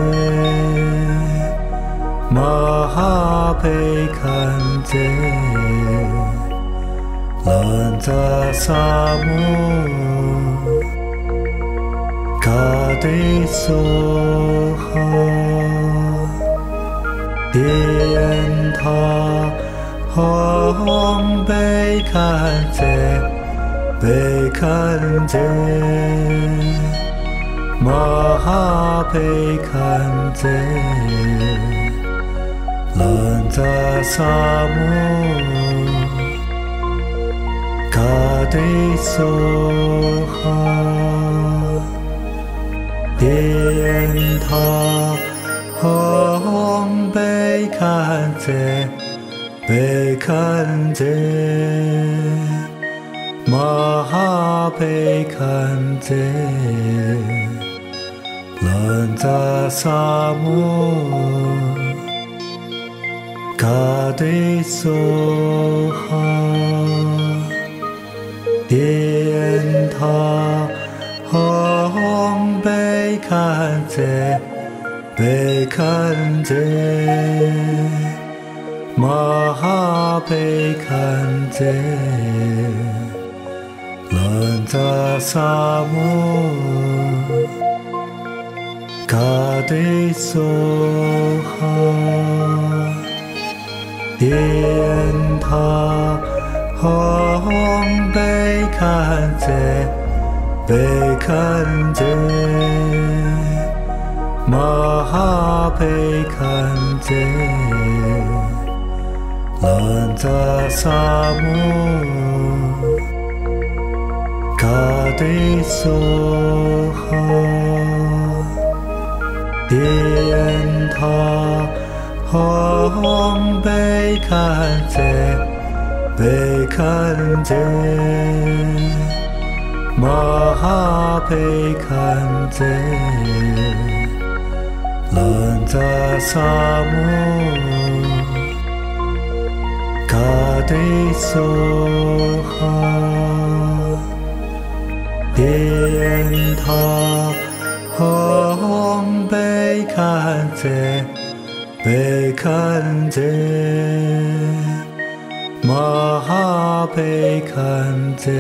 马哈被看见，人在沙漠，卡迪索哈，天堂红被看见，被看见。马哈被看见，人在沙漠，卡迪索哈，天堂红被看见，被看见，马哈被看见。人在沙漠，卡迪索哈，天堂红被看见，被看见，马哈被看见，人在沙漠。卡迪索哈，天堂红被看见，被看见，马哈被看见，人在沙漠，卡迪索哈。 电塔红被看见，被看见，马哈被看见，兰扎萨姆，卡迪索哈，电塔红被看见，被看见，马哈被看见，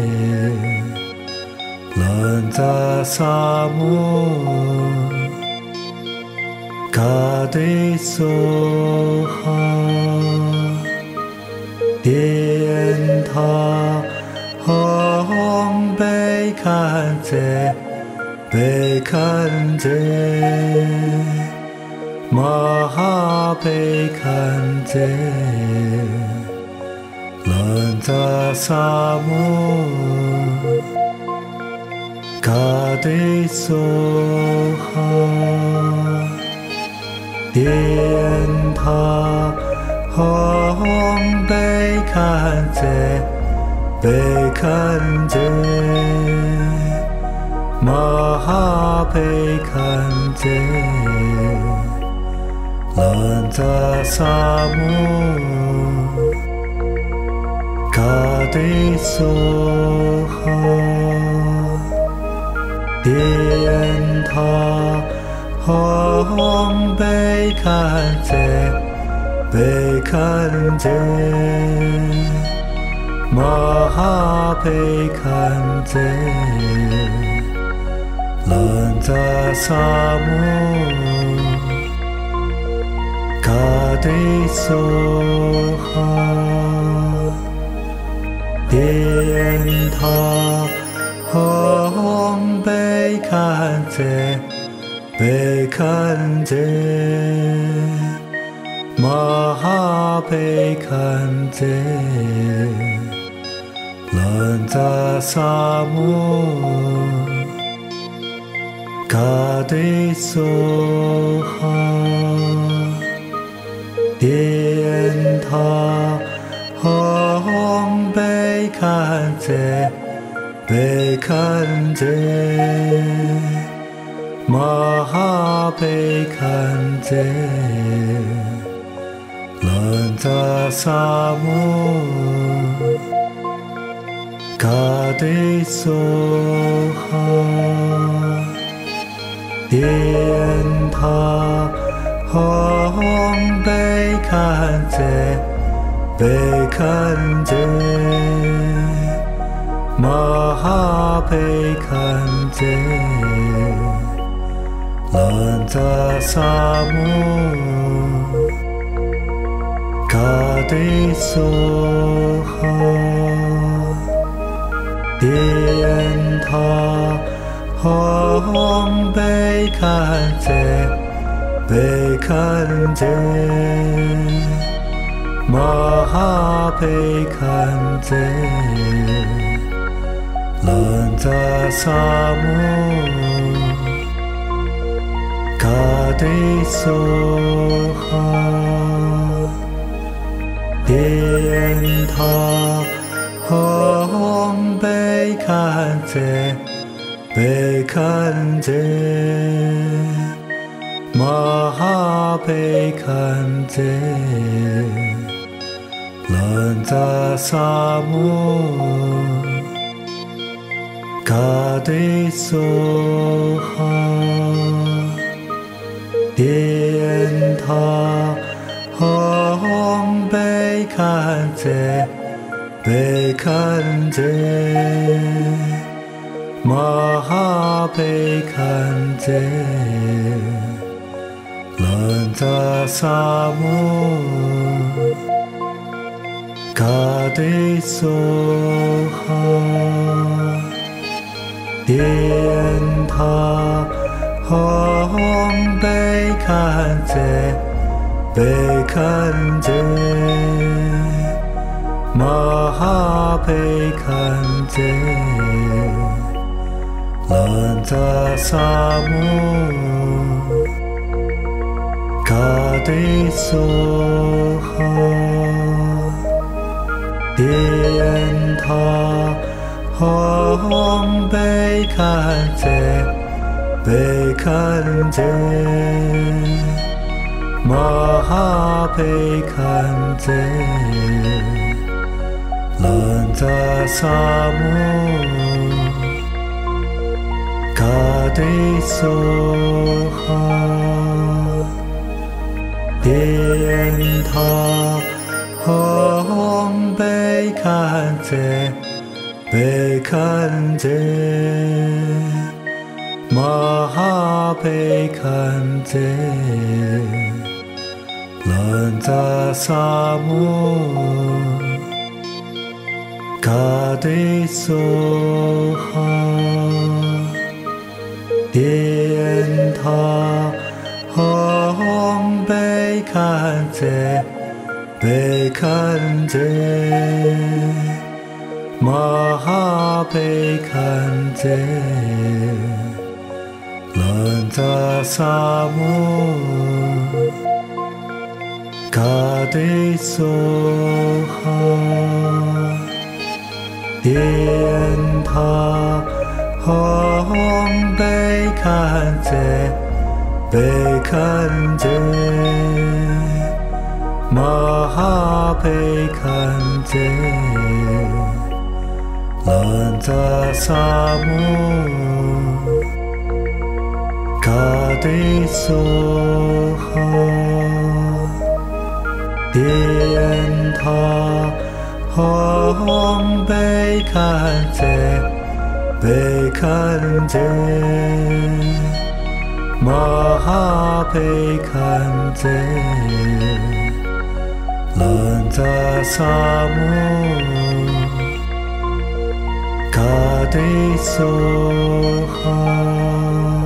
兰扎萨姆，卡迪索哈，电塔红被看见，被看见，马哈被看见，兰扎萨姆，卡迪索哈，电塔红被看见，被看见，马哈被看见，兰扎萨姆，卡迪索哈，电塔红被看见，被看见，马哈被看见，兰扎萨姆，卡迪索哈，电塔红被看见，被看见，马哈被看见，兰扎萨姆，卡迪索哈，电塔红被看见，被看见，马哈被看见，兰扎萨姆，卡迪索哈，电塔红被看见，被看见，马哈被看见，兰扎萨姆，卡迪索哈，电塔红被看见，被看见，马哈被看见，兰扎萨姆，卡迪索哈，电塔红被看见，被看见，马哈被看见，兰扎萨姆，卡迪索哈，电塔红被看见，被看见，马哈被看见，兰扎萨姆，卡迪索哈，电塔红被看见，被看见，马哈被看见，兰扎萨姆。 地梭哈，电塔红被看见，被看见，马哈被看见，人在沙漠。卡地梭哈，电塔红被看见，被看见，马哈被看见，人在沙漠。卡地梭哈，电塔红被看见，被看见，马哈被看见，人在沙漠。卡地梭哈，电塔红被看见，被看见，马哈被看见，人在沙漠。卡地梭哈，电塔红被看见，被看见，马哈被看见，人在沙漠。卡地梭哈。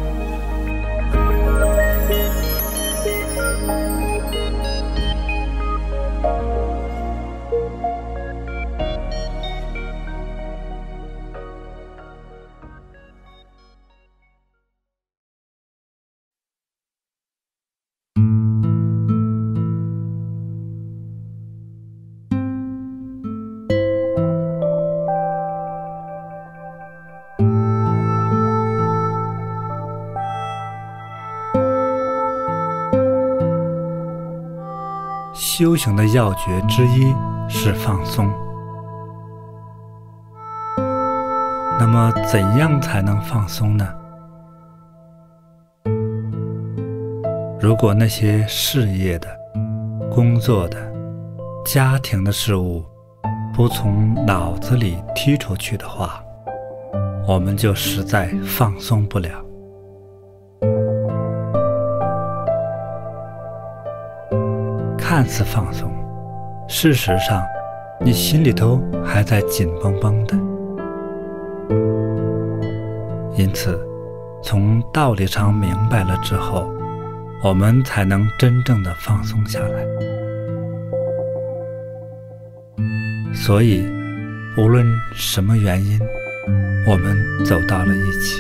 修行的要诀之一是放松。那么怎样才能放松呢？如果那些事业的、工作的、家庭的事物不从脑子里踢出去的话，我们就实在放松不了。看似放松，事实上你心里头还在紧绷绷的。因此从道理上明白了之后，我们才能真正的放松下来。所以无论什么原因，我们走到了一起。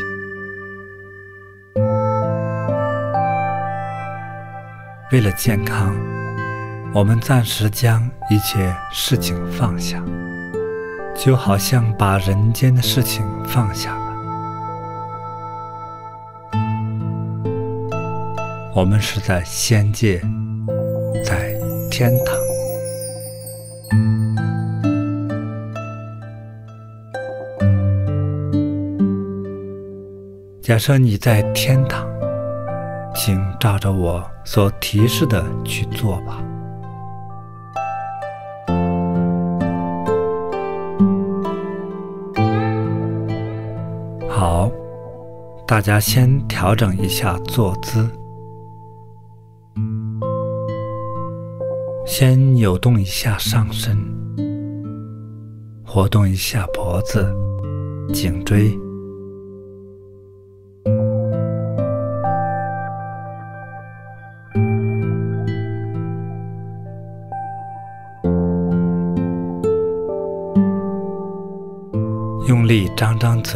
为了健康，我们暂时将一切事情放下，就好像把人间的事情放下了。我们是在仙界，在天堂。假设你在天堂，请照着我所提示的去做吧。好，大家先调整一下坐姿，先扭动一下上身，活动一下脖子、颈椎。用力张张嘴，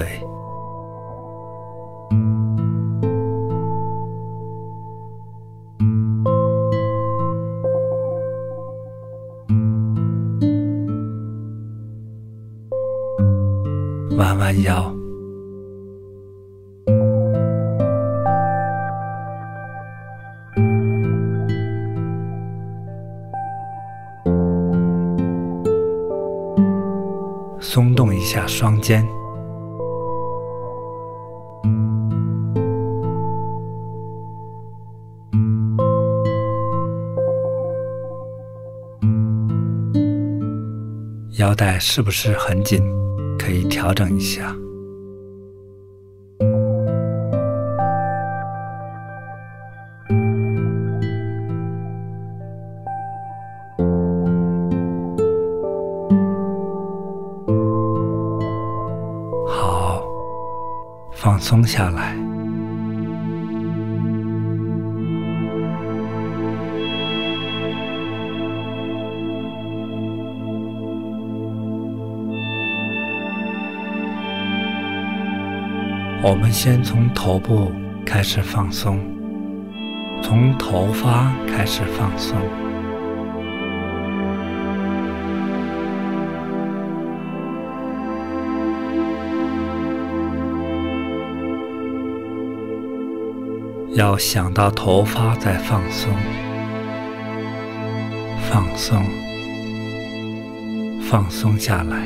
弯弯腰，松动一下双肩，腰带是不是很紧？可以调整一下。好，放松下来。我们先从头部开始放松，从头发开始放松，要想到头发再放松，放松，放松下来。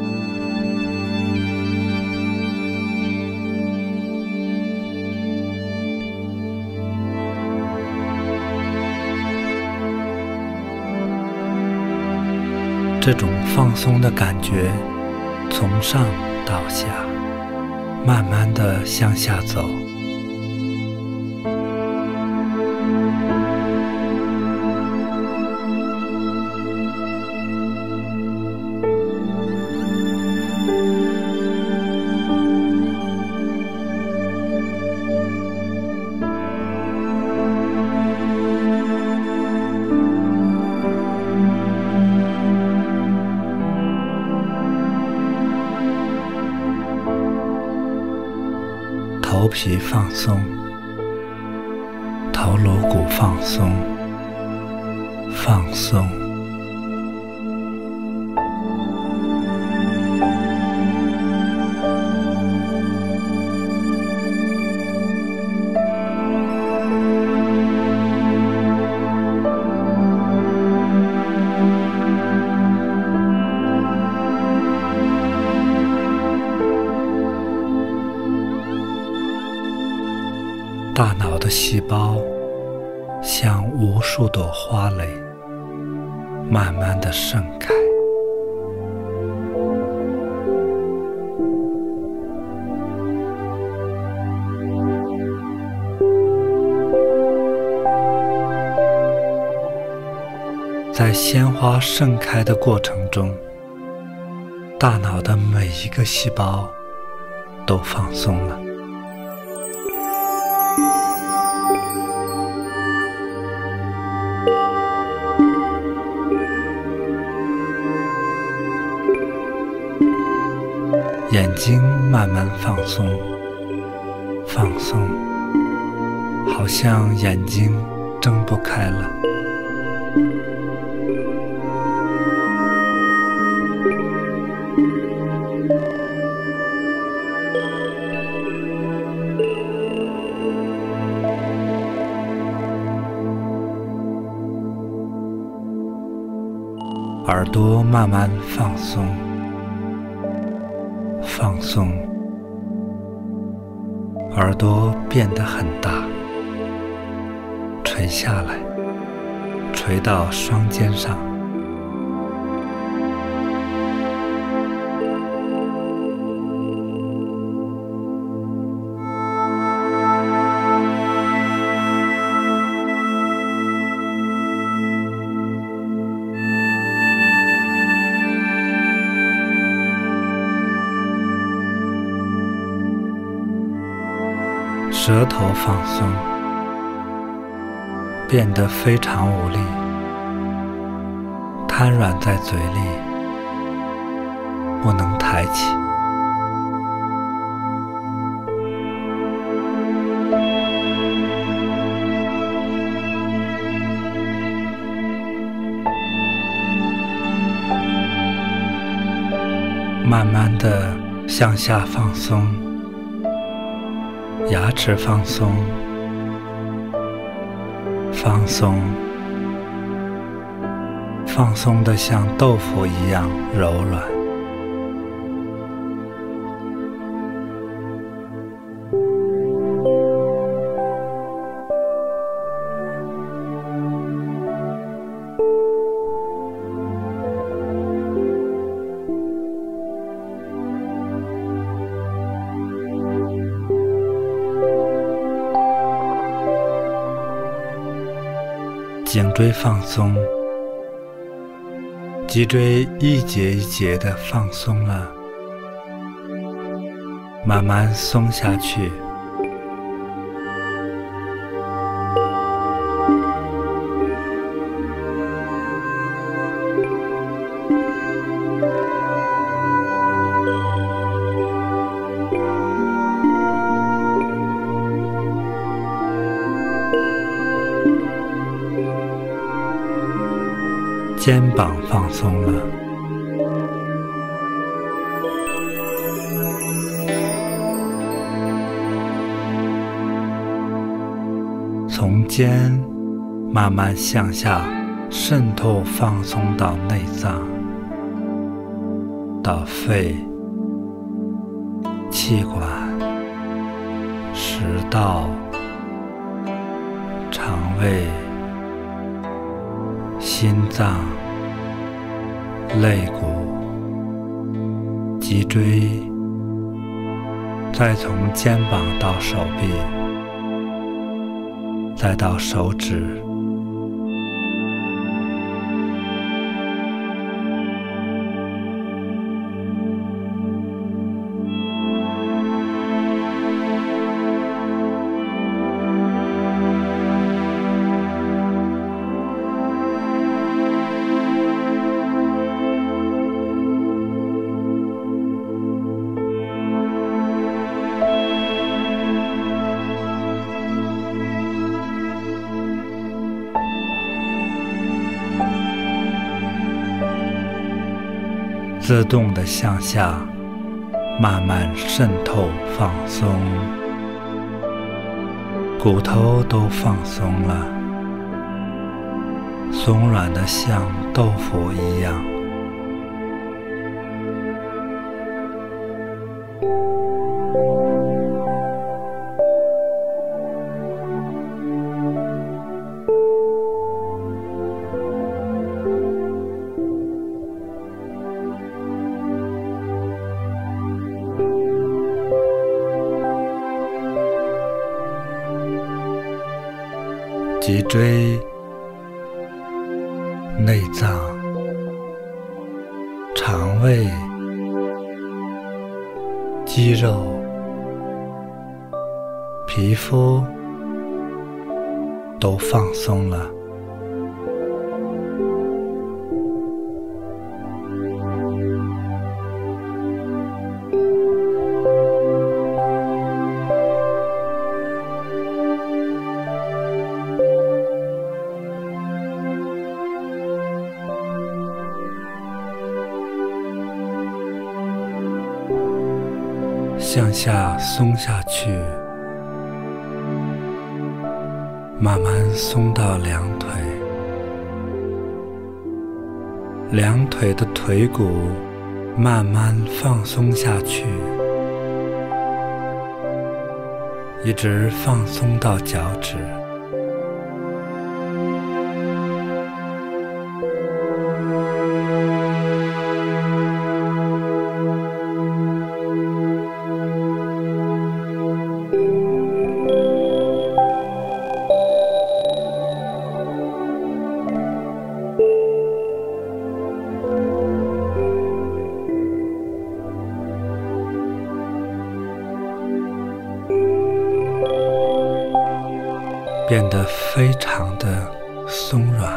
这种放松的感觉从上到下，慢慢地向下走。头皮放松，头颅骨放松，放松。大脑的细胞像无数朵花蕾，慢慢地盛开。在鲜花盛开的过程中，大脑的每一个细胞都放松了。眼睛慢慢放松，放松，好像眼睛睁不开了。耳朵慢慢放松。放松，耳朵变得很大，垂下来，垂到双肩上。舌头放松，变得非常无力，瘫软在嘴里，不能抬起。慢慢地向下放松，牙齿放松，放松，放松得像豆腐一样柔软。颈椎放松，脊椎一节一节的放松了，慢慢松下去。肩膀放松了，从肩慢慢向下渗透，放松到内脏，到肺、气管、食道、肠胃、心脏、肋骨、脊椎，再从肩膀到手臂，再到手指，自动的向下慢慢渗透放松，骨头都放松了，松软的像豆腐一样。脊椎、内脏、肠胃、肌肉、皮肤都放松了。向下松下去，慢慢松到两腿，两腿的腿骨慢慢放松下去，一直放松到脚趾。变得非常的松软，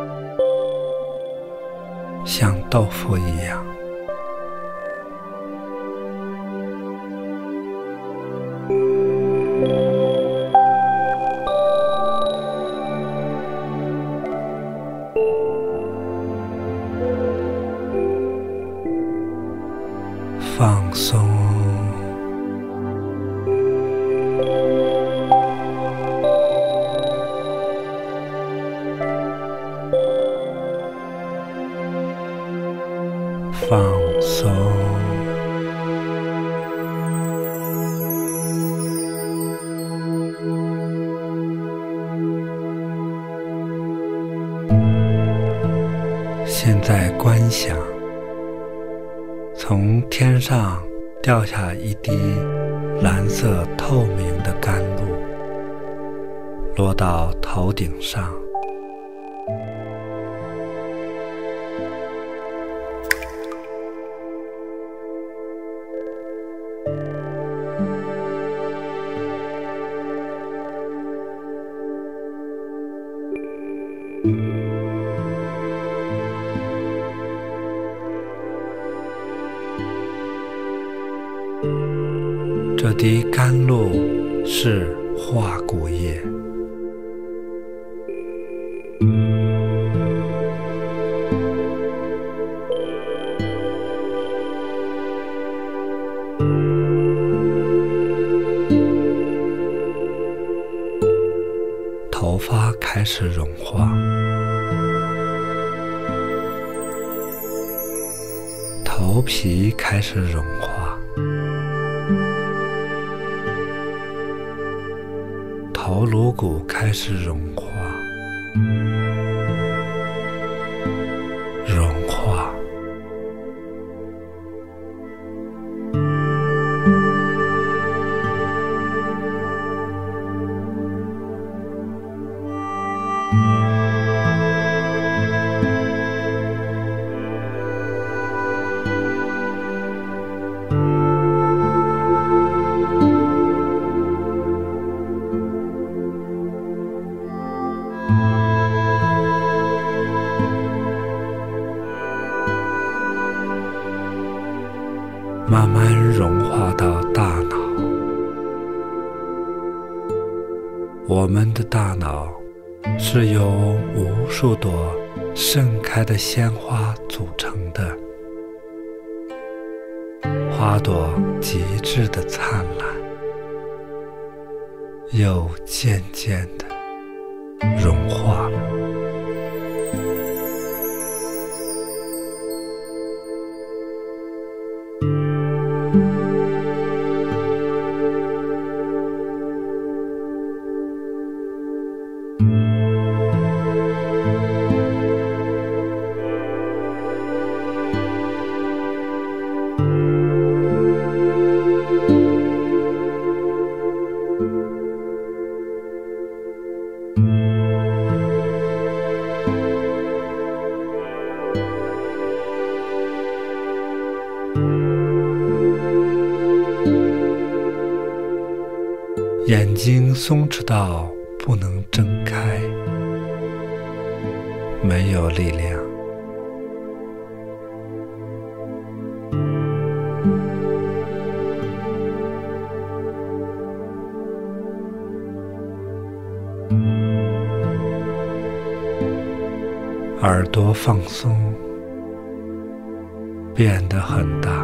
像豆腐一样。放松。 放松。现在观想，从天上掉下一滴蓝色透明的甘露，落到头顶上。这滴甘露是化骨液，头发开始融化，头皮开始融化，头颅骨开始融化，融化。慢慢融化到大脑。我们的大脑是由无数朵盛开的鲜花组成的，花朵极致的灿烂，又渐渐地融化了。眼睛松弛到不能睁开，没有力量。耳朵放松，变得很大，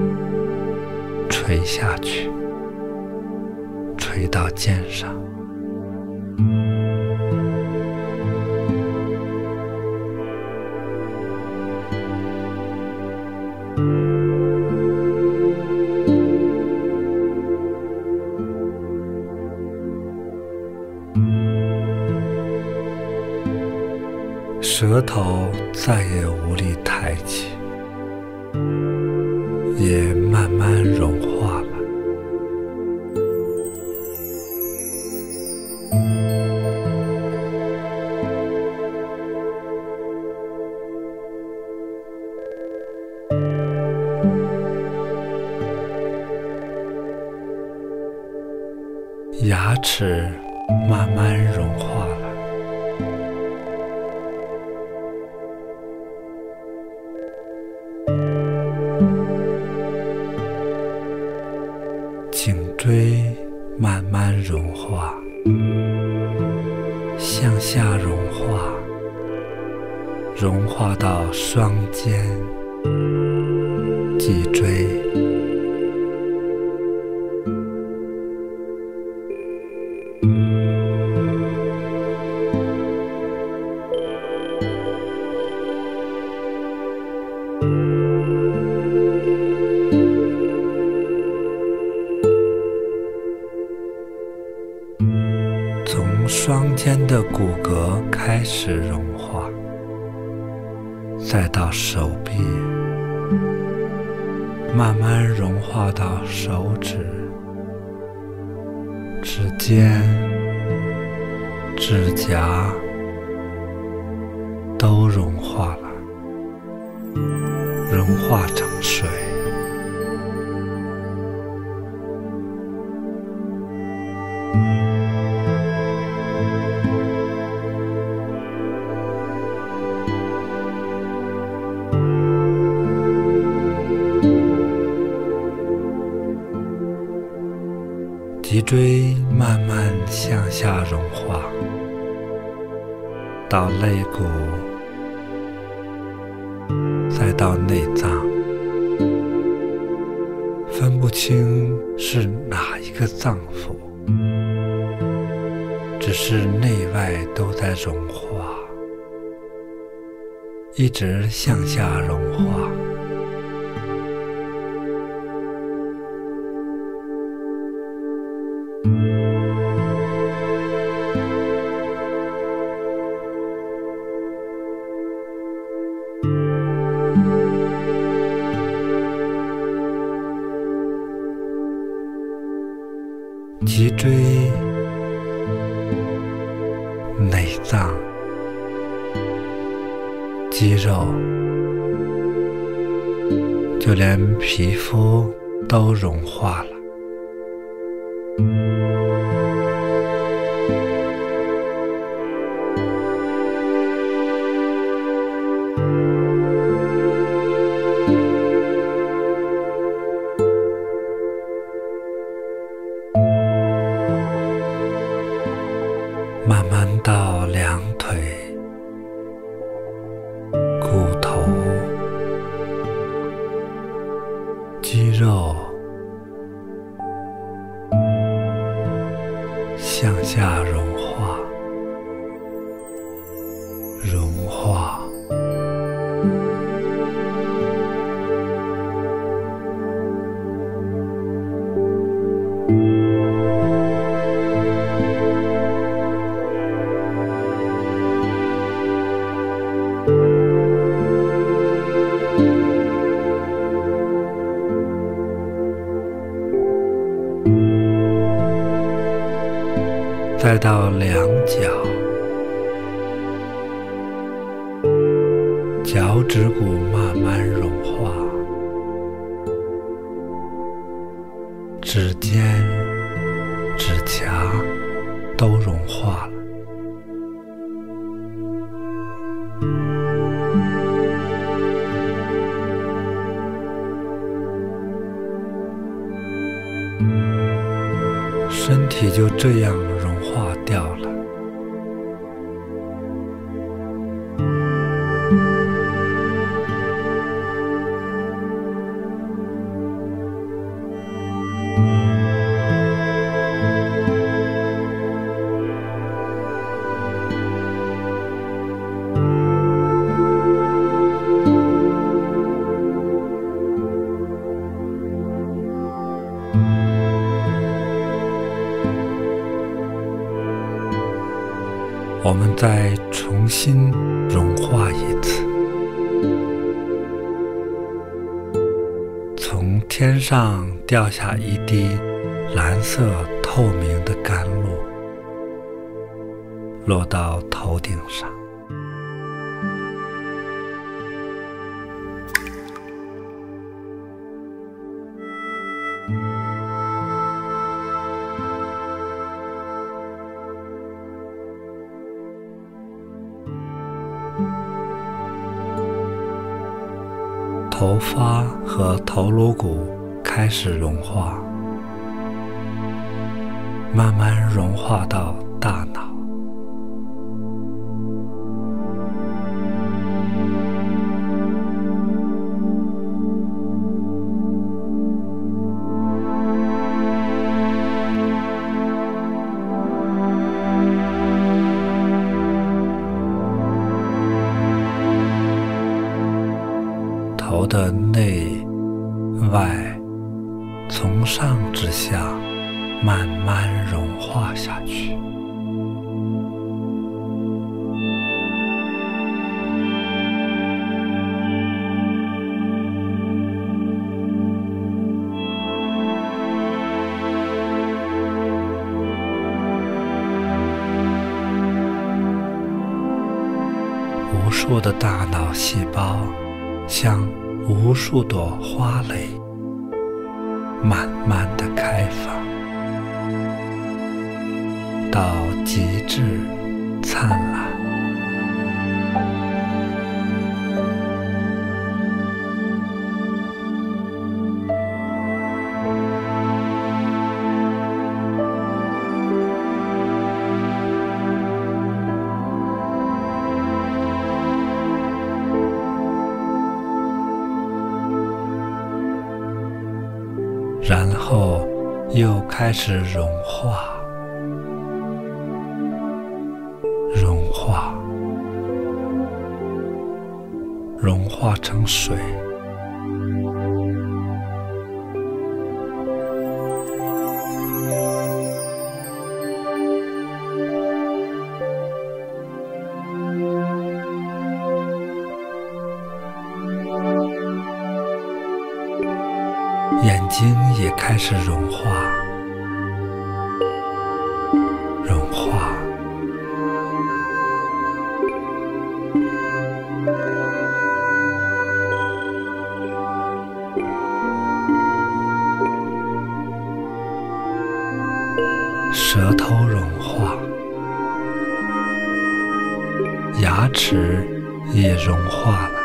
垂下去，垂到肩上。舌头再也无力抬起，也慢慢融化了。牙齿慢慢融化了。颈椎慢慢融化，向下融化，融化到双肩、脊椎。 的骨骼开始融化，再到手臂，慢慢融化到手指、指尖、指甲，都融化了，融化成水。脊椎慢慢向下融化，到肋骨，再到内脏，分不清是哪一个脏腑，只是内外都在融化，一直向下融化。脊椎、内脏、肌肉，就连皮肤都融化了。慢慢到两腿、骨头、肌肉，向下融化，融化。再到两脚，脚趾骨慢慢融化，指尖、指甲都融化了。身体就这样融化掉了。我们再重新融化一次，从天上掉下一滴蓝色透明的甘露，落到头顶上。头发和头颅骨开始融化，慢慢融化到大脑。头的内外从上至下慢慢融化下去。 无数的大脑细胞像无数朵花蕾，慢慢地开放，到极致灿烂。然后又开始融化，融化，融化成水。眼睛也开始融化，融化，舌头融化，牙齿也融化了。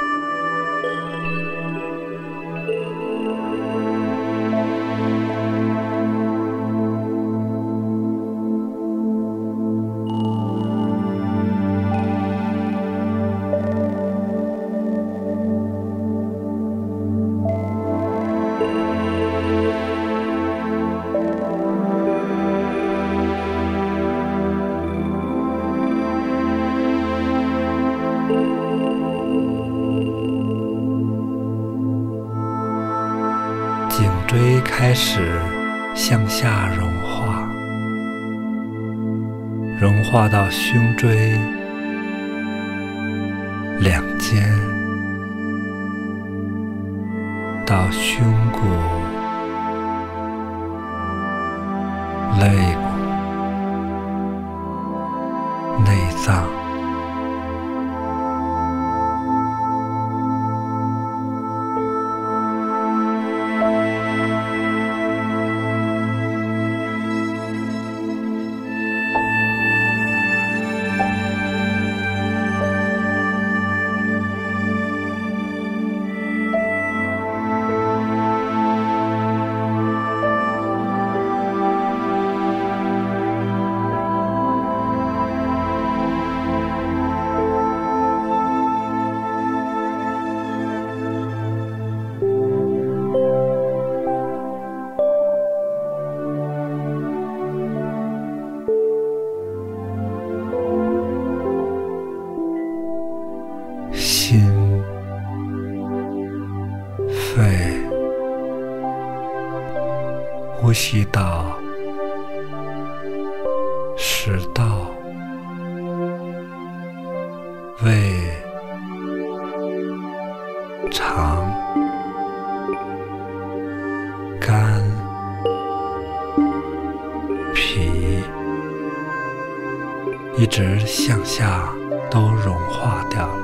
颈椎开始向下融化，融化到胸椎、两肩，到胸骨、肋骨、内脏。心、肺、呼吸道、食道、胃、肠、肝、脾，一直向下都融化掉了。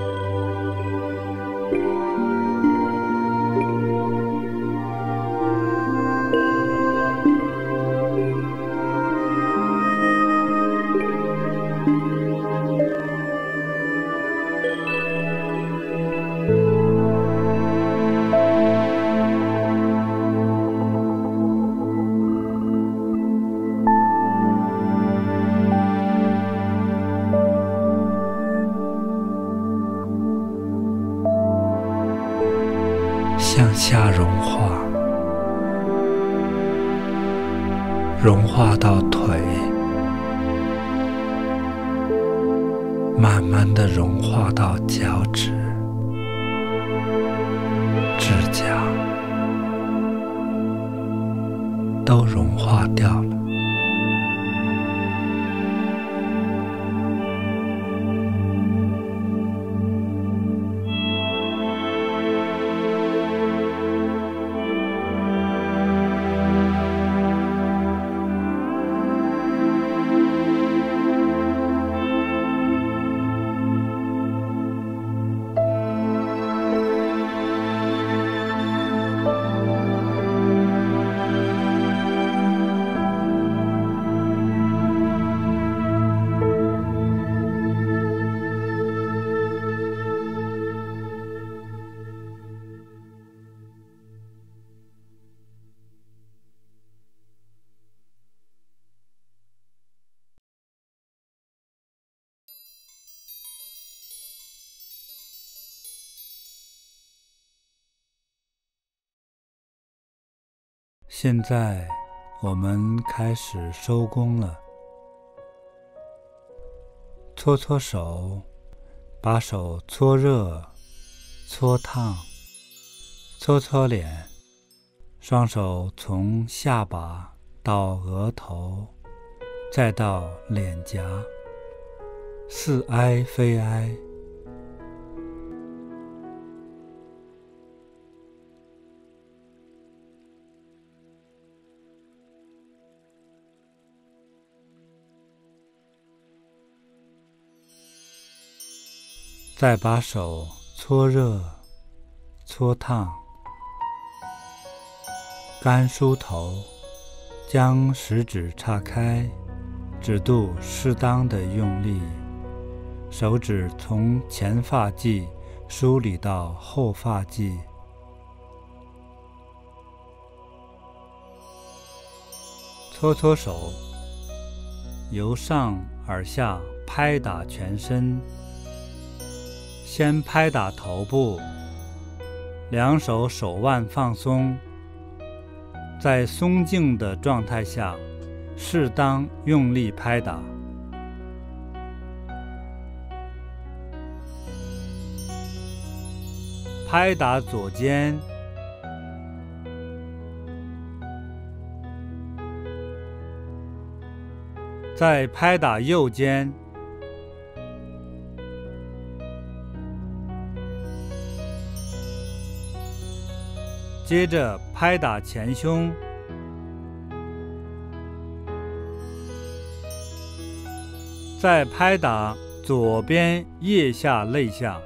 向下融化，融化到腿，慢慢地融化到脚趾、指甲，都融化掉了。 现在我们开始收工了。搓搓手，把手搓热、搓烫，搓搓脸，双手从下巴到额头，再到脸颊，似哀非哀。再把手搓热、搓烫，干梳头，将食指岔开，指肚适当的用力，手指从前发际梳理到后发际，搓搓手，由上而下拍打全身。先拍打头部，两手手腕放松，在松静的状态下，适当用力拍打。拍打左肩，再拍打右肩。接着拍打前胸，再拍打左边腋下肋下，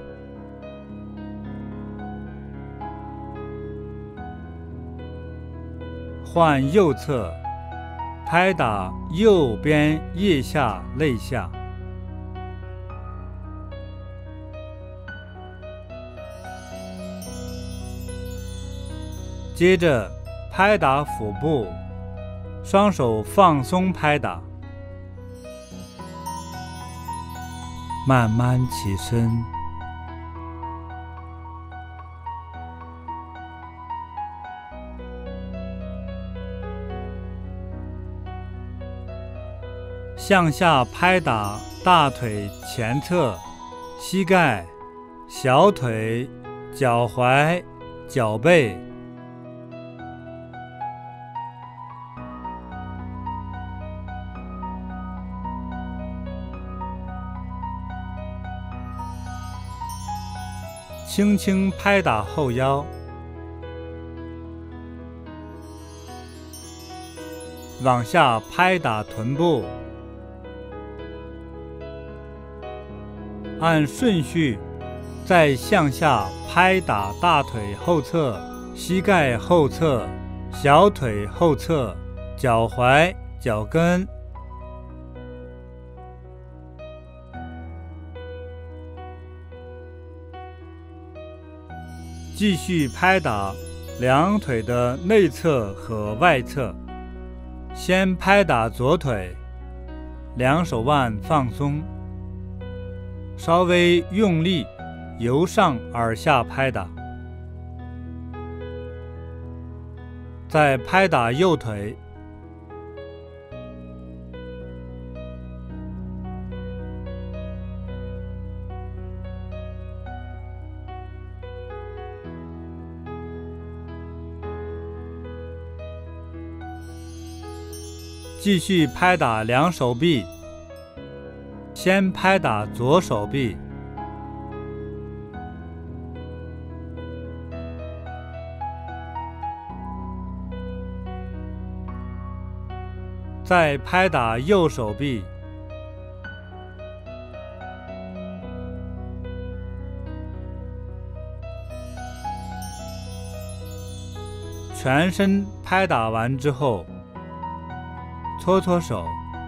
换右侧，拍打右边腋下肋下。接着拍打腹部，双手放松拍打，慢慢起身，向下拍打大腿前侧、膝盖、小腿、脚踝、脚背。轻轻拍打后腰，往下拍打臀部，按顺序再向下拍打大腿后侧、膝盖后侧、小腿后侧、脚踝、脚跟。继续拍打两腿的内侧和外侧，先拍打左腿，两手腕放松，稍微用力，由上而下拍打，再拍打右腿，继续拍打两手臂，先拍打左手臂，再拍打右手臂，全身拍打完之后，搓搓手，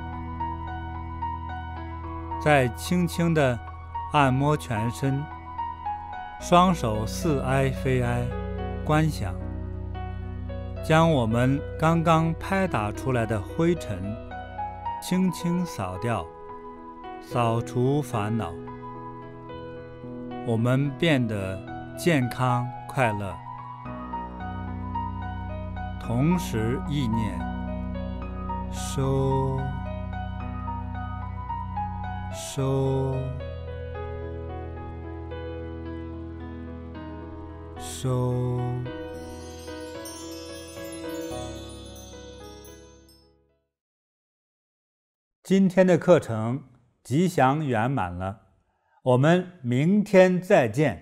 再轻轻地按摩全身，双手似哀非哀，观想，将我们刚刚拍打出来的灰尘轻轻扫掉，扫除烦恼，我们变得健康快乐。 同时意念，收收收。今天的课程吉祥圆满了，我们明天再见。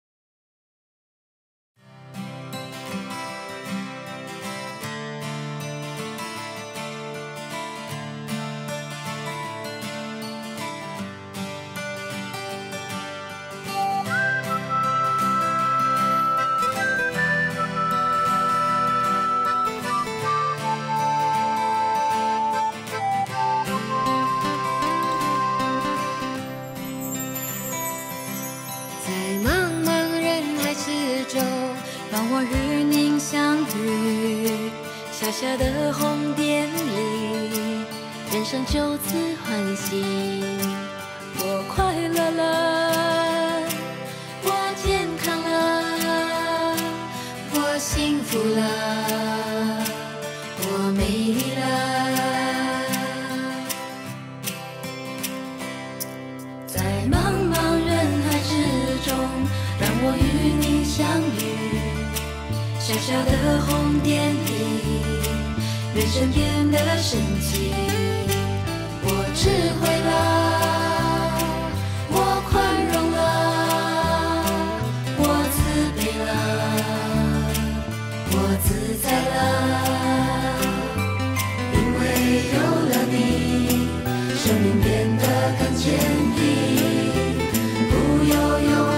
让我与您相遇，小小的红点里，人生就此欢喜。我快乐了，我健康了，我幸福了，我美丽了。在茫茫人海之中，让我与您相遇。小小的红点里，人生变得神奇。我智慧了，我宽容了，我慈悲了，我自在了。因为有了你，生命变得更坚定，不忧忧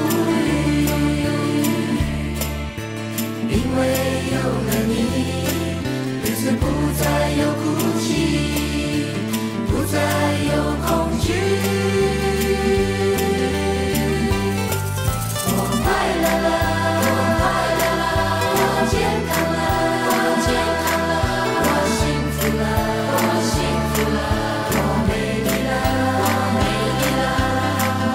因为有了你，日子不再有哭泣，不再有恐惧。我快乐了，我快乐了，我健康了，我健康了，我幸福了，我幸福了，我美丽了，我美丽了。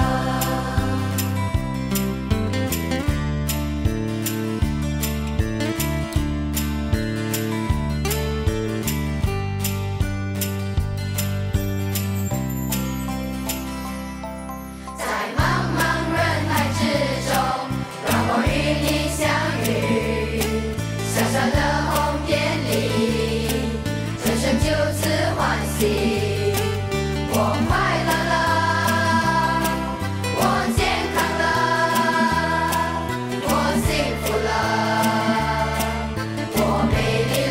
我快乐了，我健康了，我幸福了，我美丽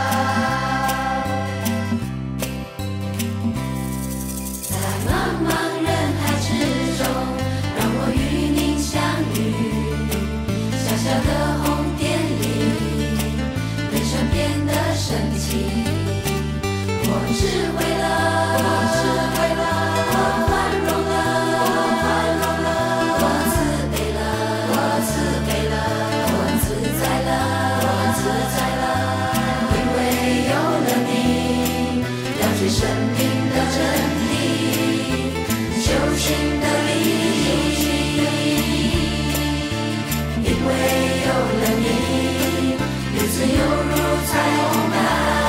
了。在茫茫人海之中，让我与您相遇。小小的红点里，人生变得神奇。我智慧了，我智慧了，我宽容了，我宽容了，我慈悲了，我慈悲了，我自在了，我自在了。因为有了你，了解生命的真理，修行的意义。因为有了你，日子犹如彩虹般。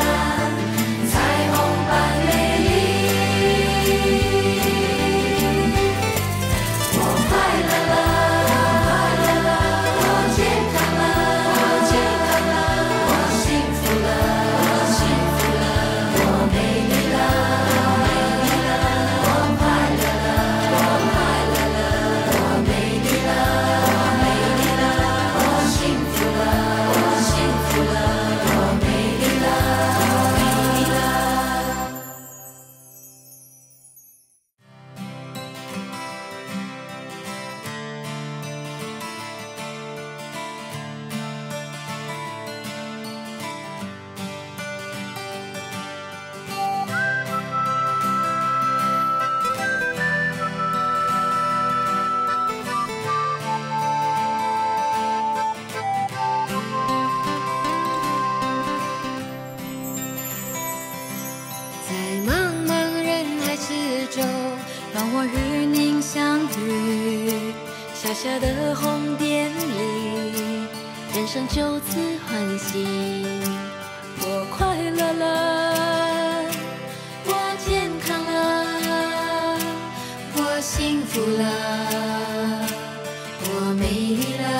我与您相遇，小小的红点里，人生就此欢喜。 幸福了，我美丽了。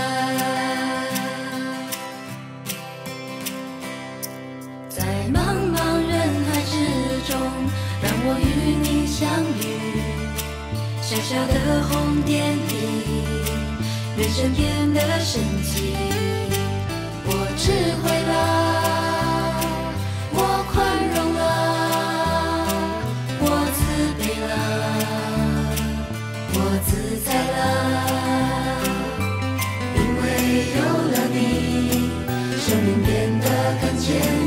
在茫茫人海之中，让我与你相遇。小小的红点里，人生变得神奇。我智慧了，我宽容了，我慈悲了，我自在了。因为有了你，生命变得更坚